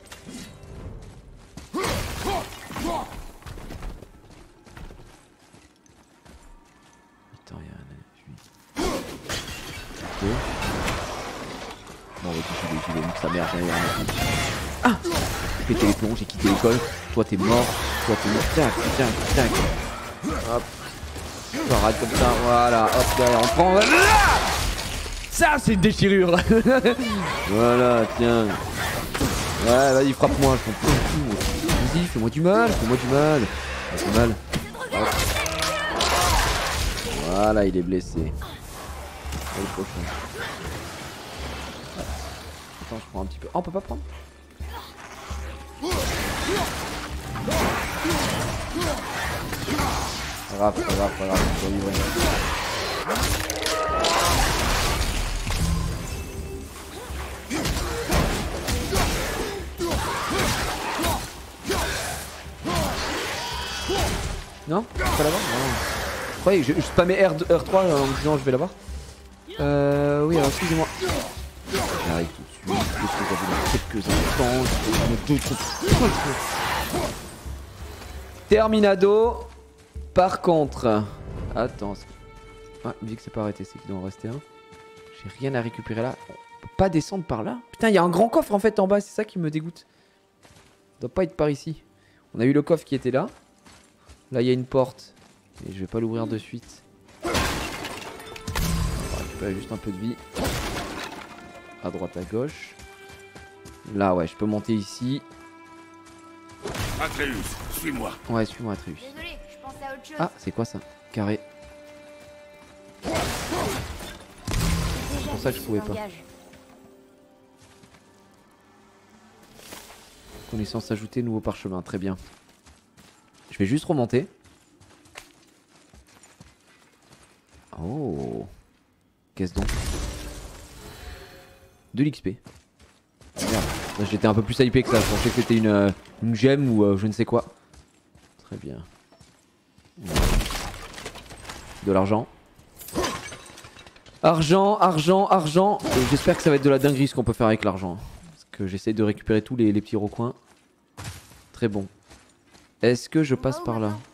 A: Attends, il y a un... Ok. Bon, ouais, j'y vais, nique sa mère, j'en ai rien. Ah! J'ai pété les plombs, j'ai quitté l'école. Toi t'es mort, toi t'es mort. Tac. Hop. On arrête comme ça, voilà. Hop, derrière, on prend. Ça, c'est une déchirure. Voilà, tiens. Ouais, vas-y, frappe-moi, je m'en fous. Vas-y, fais-moi du mal. Fais-moi du mal. Hop. Voilà, il est blessé. Le prochain. Attends, je prends un petit peu. Oh, on peut pas prendre? Pas grave, je peux vivre. Non? Je peux pas l'avoir? Non. Je croyais que je spammais R3 en me disant je vais l'avoir. Oui, alors excusez-moi. J'arrive tout de suite. Qu'est-ce que j'avais dans quelques instants? Terminado. Par contre. Attends. Ah, vu que c'est pas arrêté, c'est qu'il doit en rester un. J'ai rien à récupérer là. On peut pas descendre par là. Putain, il y a un grand coffre en fait en bas, c'est ça qui me dégoûte. Ça doit pas être par ici. On a eu le coffre qui était là. Là, il y a une porte. Et je vais pas l'ouvrir de suite. récupérer juste un peu de vie. À droite, à gauche. Là, ouais, je peux monter ici.
C: Atreus, suis-moi.
A: Ouais, suis-moi, Atreus.
B: Désolé, je pensais à autre chose.
A: Ah, c'est quoi ça? Carré.
B: C'est
A: pour ça que je pouvais pas. Connaissance ajoutée, nouveau parchemin, très bien. Je vais juste remonter. Oh. Qu'est-ce donc? De l'XP. Merde. J'étais un peu plus hypé que ça. Je pensais que c'était une gemme ou je ne sais quoi. Très bien. De l'argent. Argent, argent, argent. J'espère que ça va être de la dinguerie ce qu'on peut faire avec l'argent. Parce que j'essaie de récupérer tous les petits recoins. Très bon. Est-ce que je passe par là?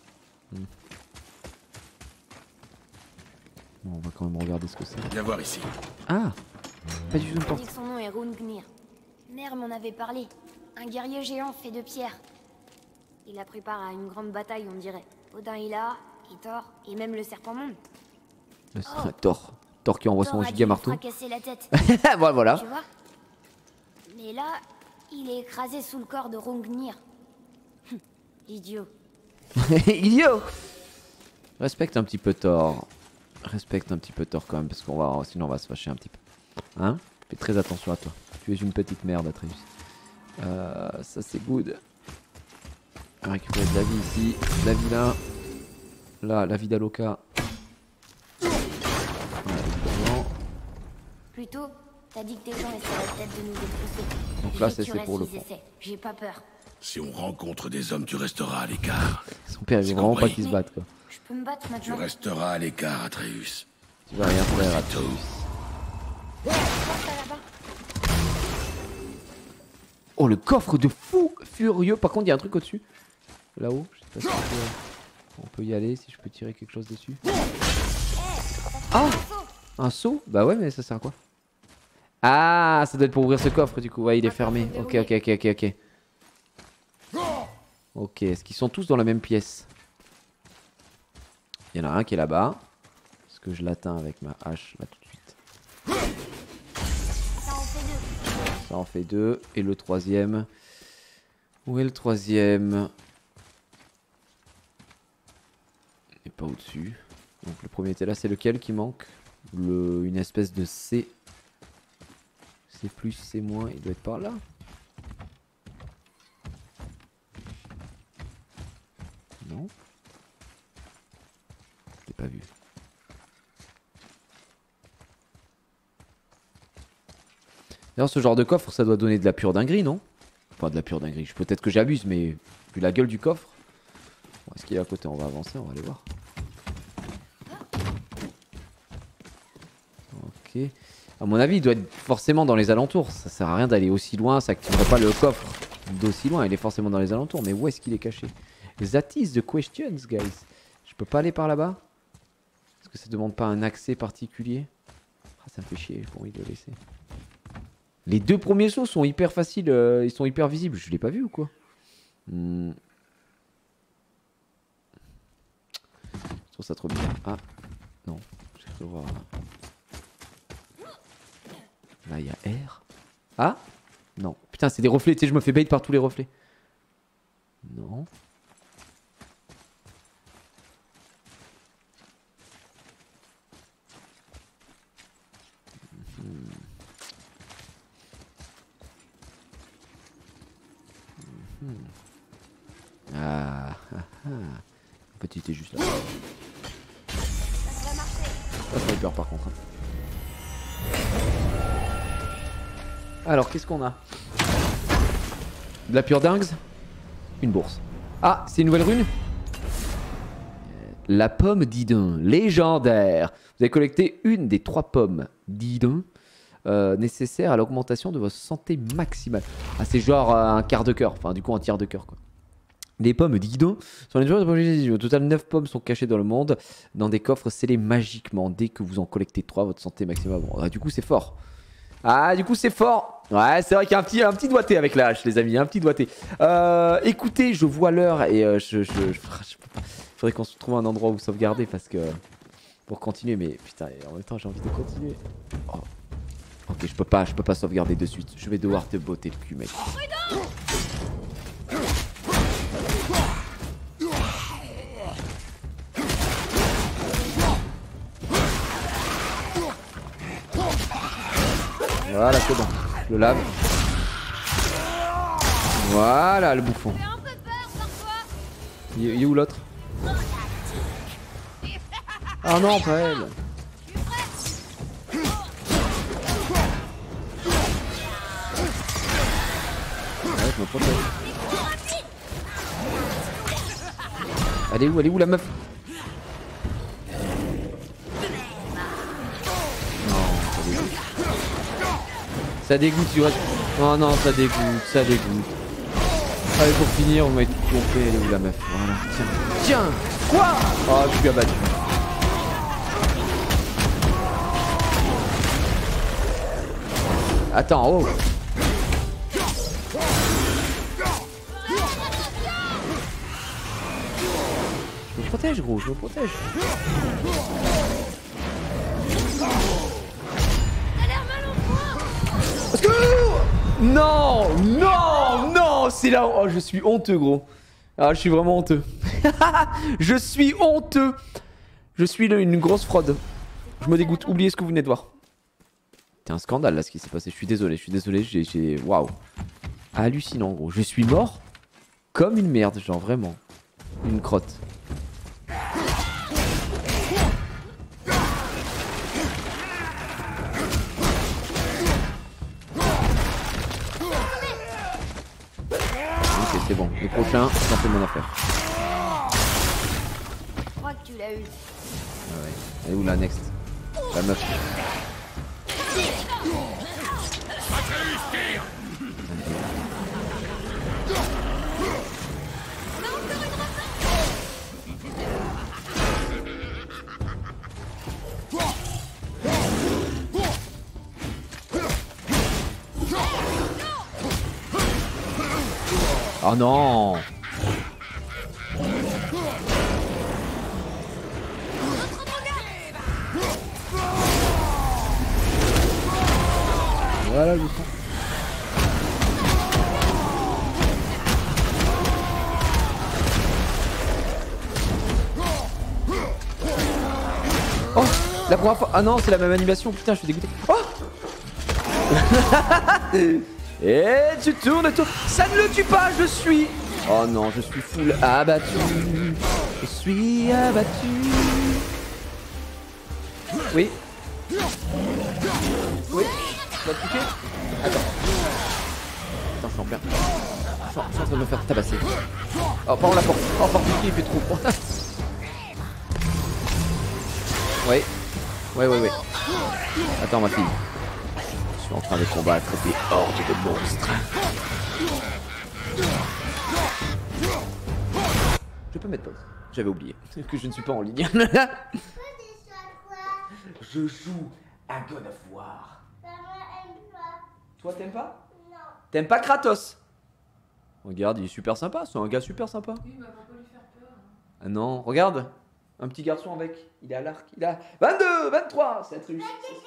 A: Bon, on va quand même regarder ce que c'est.
C: Viens voir ici.
A: Ah! Pas du tout une
B: On
A: porte.
B: dit que son nom est Rungnir. Mère m'en avait parlé. Un guerrier géant fait de pierre. Il a pris part à une grande bataille, on dirait. Odin il a, et Thor, et même le serpent monde.
A: Thor. Thor qui envoie son
B: Thor a
A: giga
B: dû
A: marteau.
B: lui fracasser la tête.
A: Voilà.
B: Tu vois? Mais là, il est écrasé sous le corps de Rungnir. Idiot.
A: Idiot! Respecte un petit peu Thor. Respecte un petit peu Thor quand même, parce qu'on va, sinon on va se fâcher un petit peu. Hein? Fais très attention à toi. Tu es une petite merde, Atreus. Ça c'est good. On va récupérer de la vie ici. De la vie là. Là, la vie d'Aloka.
B: Plutôt, t'as dit que tes gens essaieraient peut-être de nous détrousser.
A: Donc là, c'est pour le
B: fond. J'ai pas peur.
C: Si on rencontre des hommes, tu resteras à l'écart.
A: Son père, il veut vraiment pas qu'ils se battent quoi.
B: Je peux me battre
C: Tu
B: maintenant.
C: resteras à l'écart, Atreus.
A: Tu vas rien faire,
C: C'est tout.
A: Oh, le coffre de fou furieux. Par contre, il y a un truc au-dessus. Là-haut. Je sais pas si on peut y aller, si je peux tirer quelque chose dessus. Ah! Un seau? Bah ouais, mais ça sert à quoi? Ah, ça doit être pour ouvrir ce coffre du coup. Ouais, il est fermé. Ok, ok, ok, ok, ok. Ok, est-ce qu'ils sont tous dans la même pièce? Il y en a un qui est là-bas. Est-ce que je l'atteins avec ma hache là tout de suite?
B: Ça en fait deux.
A: Ça en fait deux. Et le troisième? Où est le troisième? Il n'est pas au-dessus. Donc le premier était là. C'est lequel qui manque? Une espèce de C. C+, C-, il doit être par là. Non? Je l'ai pas vu. D'ailleurs, ce genre de coffre, ça doit donner de la pure dinguerie, non? Enfin, de la pure dinguerie. Peut-être que j'abuse, mais vu la gueule du coffre. Bon, est-ce qu'il est à côté? On va avancer, on va aller voir. Ok. À mon avis, il doit être forcément dans les alentours. Ça sert à rien d'aller aussi loin. Ça activerait pas le coffre d'aussi loin. Il est forcément dans les alentours. Mais où est-ce qu'il est caché? That is the questions, guys. Je peux pas aller par là-bas? Est-ce que ça demande pas un accès particulier? Ah, ça me fait chier. J'ai pas envie de le laisser. Les deux premiers sauts sont hyper faciles. Ils sont hyper visibles. Je l'ai pas vu ou quoi? Je trouve ça trop bien. Ah, non. Je vais voir. Là, il y a R. Ah? Non. Putain, c'est des reflets. Tu sais, je me fais bait par tous les reflets. Non. Ah, petit est juste là.
B: Ça va marcher.
A: Ça fait peur par contre. Alors, qu'est-ce qu'on a? De la pure dingue? Une bourse. Ah, c'est une nouvelle rune? La pomme d'Idun, légendaire. Vous avez collecté une des 3 pommes d'Idun nécessaires à l'augmentation de votre santé maximale. Ah, c'est genre un quart de cœur, enfin du coup un tiers de cœur quoi. Les pommes d'Idun sont les joueurs de au total 9 pommes sont cachées dans le monde, dans des coffres scellés magiquement. Dès que vous en collectez 3, votre santé maximale. Bon, ah, du coup c'est fort. Ah, du coup c'est fort. Ouais, c'est vrai qu'il y a un petit doigté avec la hache, les amis, un petit doigté. Écoutez, je vois l'heure et faudrait qu'on se trouve un endroit où sauvegarder parce que pour continuer, mais putain, en même temps j'ai envie de continuer. Oh. Ok, je peux pas sauvegarder de suite. Je vais devoir te botter le cul, mec. Voilà, c'est bon. Je le lave. Voilà, le bouffon. Il est où l'autre? Ah non, pas elle. Ouais, je me protège. Elle est où la meuf? Non, ça dégoûte. Ça dégoûte, tu restes. Oh non, ça dégoûte, ça dégoûte. Allez, pour finir, on va être pompé. Elle est où la meuf? Voilà, tiens. Tiens! Quoi? Oh, je suis abattu. Attends, oh! Je me protège, gros, je me protège. Non, non, non, c'est là. Oh, je suis honteux, gros. Ah, je suis vraiment honteux. Je suis honteux. Je suis une grosse fraude. Je me dégoûte. Oubliez ce que vous venez de voir. C'est un scandale là ce qui s'est passé. Je suis désolé. J'ai. Waouh. Hallucinant, gros. Je suis mort comme une merde, genre vraiment. Une crotte. C'est bon, le prochain, ça fait mon affaire.
B: Je crois que tu l'as eu.
A: Ah ouais. Elle est où la next? La meuf. Oh non! Voilà le son. Oh! La première fois. Ah non, c'est la même animation. Putain, je suis dégoûté. Oh! Et tu tournes. Ça ne le tue pas, je suis. Oh non, je suis full abattu. Je suis abattu. Oui. Oui. Tu vas te piquer? Attends. Attends, je suis en plein. Je suis en train de me faire tabasser. Oh, par la porte. Oh, par piquer, il fait trop froid. Oui. Oui. Attends, ma fille. Je suis en train de combattre des hordes de monstres. Je peux mettre pause. J'avais oublié que je ne suis pas en ligne. Je joue à God of War. Toi, t'aimes pas? Non. T'aimes pas Kratos? Regarde, il est super sympa. C'est un gars super sympa. Oui, mais on va pas lui faire peur. Ah non, regarde. Un petit garçon avec. Il est à l'arc. Il a 22, 23. Ça te fait peur.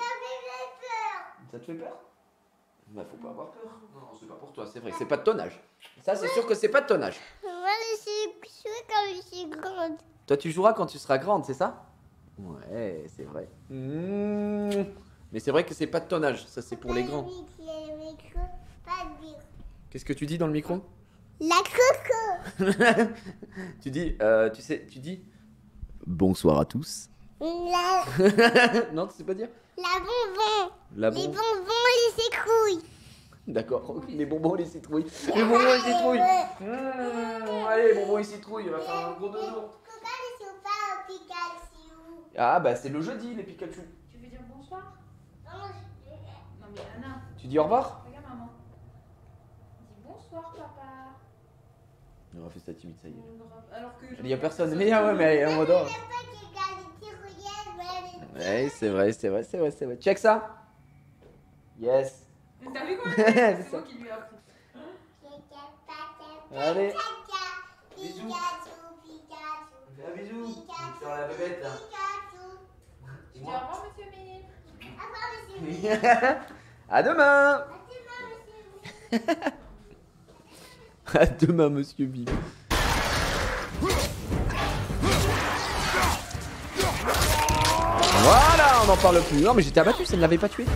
A: Ça te fait peur? Bah, faut pas avoir peur. Non, c'est pas pour toi, c'est vrai. C'est pas de ton âge. Ça, c'est sûr que c'est pas de ton âge.
B: Moi, je suis quand je suis grande.
A: Toi, tu joueras quand tu seras grande, c'est ça? Ouais, c'est vrai. Mais c'est vrai que c'est pas de ton âge. Ça, c'est pour les grands. Qu'est-ce que tu dis dans le micro?
B: La coco.
A: Tu dis, tu dis bonsoir à tous. Non, tu sais pas dire?
B: La bonbon.
A: La
B: Les bonbons, les citrouilles.
A: D'accord, les bonbons, les citrouilles. Les bonbons, les citrouilles. Allez, bonbons et citrouilles, on va faire un gros dodo.
B: Pourquoi ne sont pas au Pikachu?
A: Ah, bah c'est le jeudi, les Pikachu.
F: Tu veux dire bonsoir?
B: Non,
F: mais Anna.
A: Tu dis au revoir?
F: Regarde maman. Dis bonsoir papa.
A: On a fait sa timide, ça y est.
F: Alors que
A: Il y a personne. Mais ouais, mais elle est en mode. Ouais, c'est vrai. Check ça. Yes.
F: T'as vu quoi?
A: C'est
F: moi qui lui ai appris.
A: Allez.
B: Bisous.
A: Fais un bisou. Sur la bébête là.
F: Au revoir, monsieur Mime.
A: À demain. À demain, monsieur Bim. Voilà, on n'en parle plus. Non, mais j'étais abattu, ça ne l'avait pas tué.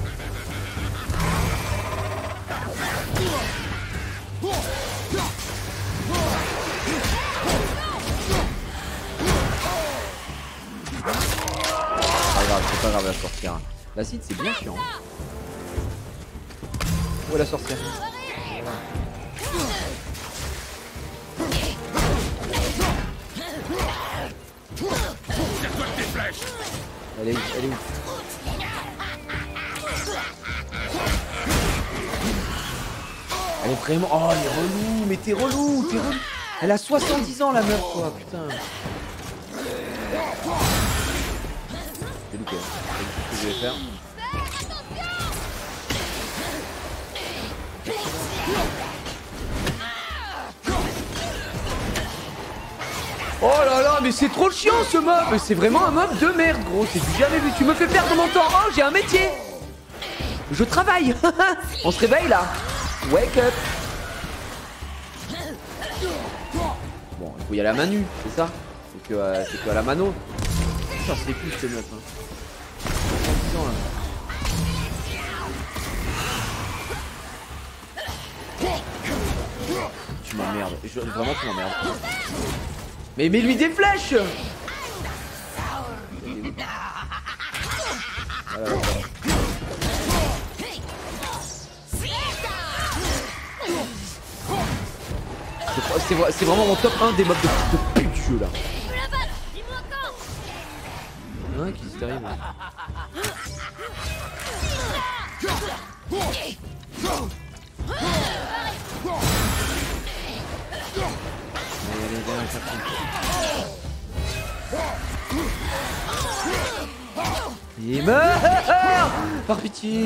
A: C'est pas grave la sorcière. L'acide c'est bien chiant. Où est la sorcière? Elle est où? Elle est où? Elle est vraiment... Oh, elle est relou. Mais t'es relou, t'es relou. Elle a 70 ans la meuf quoi, putain. C'est loupé, hein. C'est ce que je vais faire. Oh là là, mais c'est trop chiant ce mob. C'est vraiment un mob de merde gros. C'est du jamais vu. Tu me fais perdre mon temps. Oh, j'ai un métier. Je travaille. On se réveille là. Wake up. Bon, il faut y aller à main nue, c'est ça? C'est que à la mano. Putain, c'est plus ce meuf. Hein. Tu m'emmerdes. Vraiment, tu m'emmerdes. Mais mets-lui des flèches. Voilà, c'est vraiment mon top 1 des mobs de pute du jeu là. Hein, qui se arrive là. Allez, il meurt. Par pitié.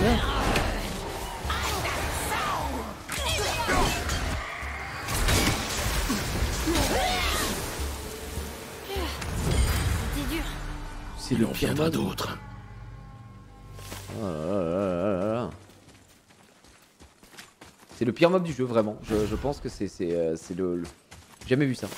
A: C'est le pire mode d'autres. Oh là là. C'est le pire mob du jeu, vraiment. Je pense que c'est le... J'ai jamais vu ça.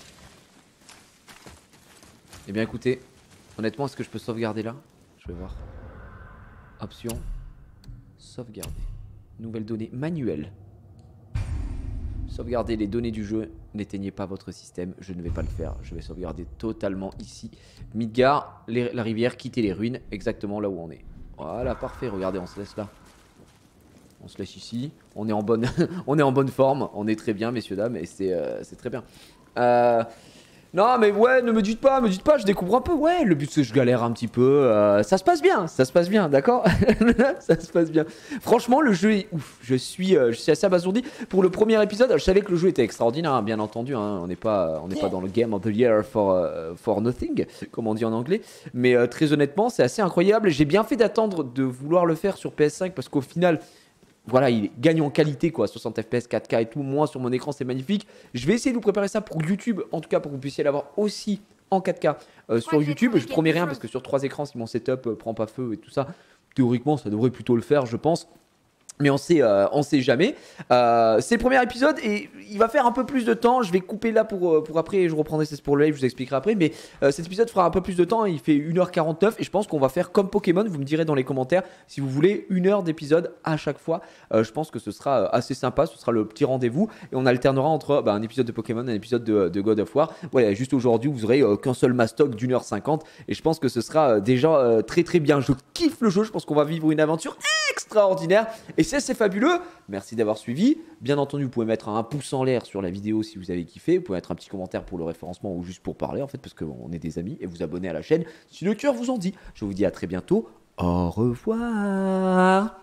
A: Eh bien écoutez, honnêtement, est-ce que je peux sauvegarder là? Je vais voir. Option. Sauvegarder. Nouvelles données manuelles. Sauvegarder les données du jeu. N'éteignez pas votre système. Je ne vais pas le faire. Je vais sauvegarder totalement ici. Midgar, la rivière, quitter les ruines. Exactement là où on est. Voilà, parfait. Regardez, on se laisse là. On se laisse ici. On est en bonne, on est en bonne forme. On est très bien, messieurs, dames. Et c'est très bien. Non, mais ouais, ne me dites pas, je découvre un peu. Ouais, le but c'est que je galère un petit peu. Ça se passe bien, d'accord. Ça se passe bien. Franchement, le jeu est ouf. Je suis assez abasourdi. Pour le premier épisode, je savais que le jeu était extraordinaire, hein, bien entendu. Hein. On n'est pas dans le Game of the Year for nothing, comme on dit en anglais. Mais très honnêtement, c'est assez incroyable. J'ai bien fait d'attendre de vouloir le faire sur PS5 parce qu'au final. Voilà, il gagne en qualité quoi, 60 fps, 4K et tout. Moi sur mon écran c'est magnifique. Je vais essayer de vous préparer ça pour YouTube, en tout cas pour que vous puissiez l'avoir aussi en 4K sur YouTube. Je promets rien parce que sur 3 écrans, si mon setup prend pas feu et tout ça, théoriquement ça devrait plutôt le faire, je pense. Mais on sait jamais. C'est le premier épisode et il va faire un peu plus de temps. Je vais couper là pour après. Je reprendrai c'est pour le live, je vous expliquerai après. Mais cet épisode fera un peu plus de temps. Il fait 1h49 et je pense qu'on va faire comme Pokémon. Vous me direz dans les commentaires si vous voulez 1 heure d'épisode à chaque fois. Je pense que ce sera assez sympa. Ce sera le petit rendez-vous et on alternera entre un épisode de Pokémon et un épisode de God of War. Voilà, juste aujourd'hui, vous aurez qu'un seul mastoc d'1h50 et je pense que ce sera déjà très très bien. Je kiffe le jeu. Je pense qu'on va vivre une aventure extraordinaire et c'est fabuleux. Merci d'avoir suivi. Bien entendu, vous pouvez mettre un pouce en l'air sur la vidéo si vous avez kiffé. Vous pouvez mettre un petit commentaire pour le référencement ou juste pour parler en fait parce qu'on est des amis et vous abonner à la chaîne si le cœur vous en dit. Je vous dis à très bientôt. Au revoir.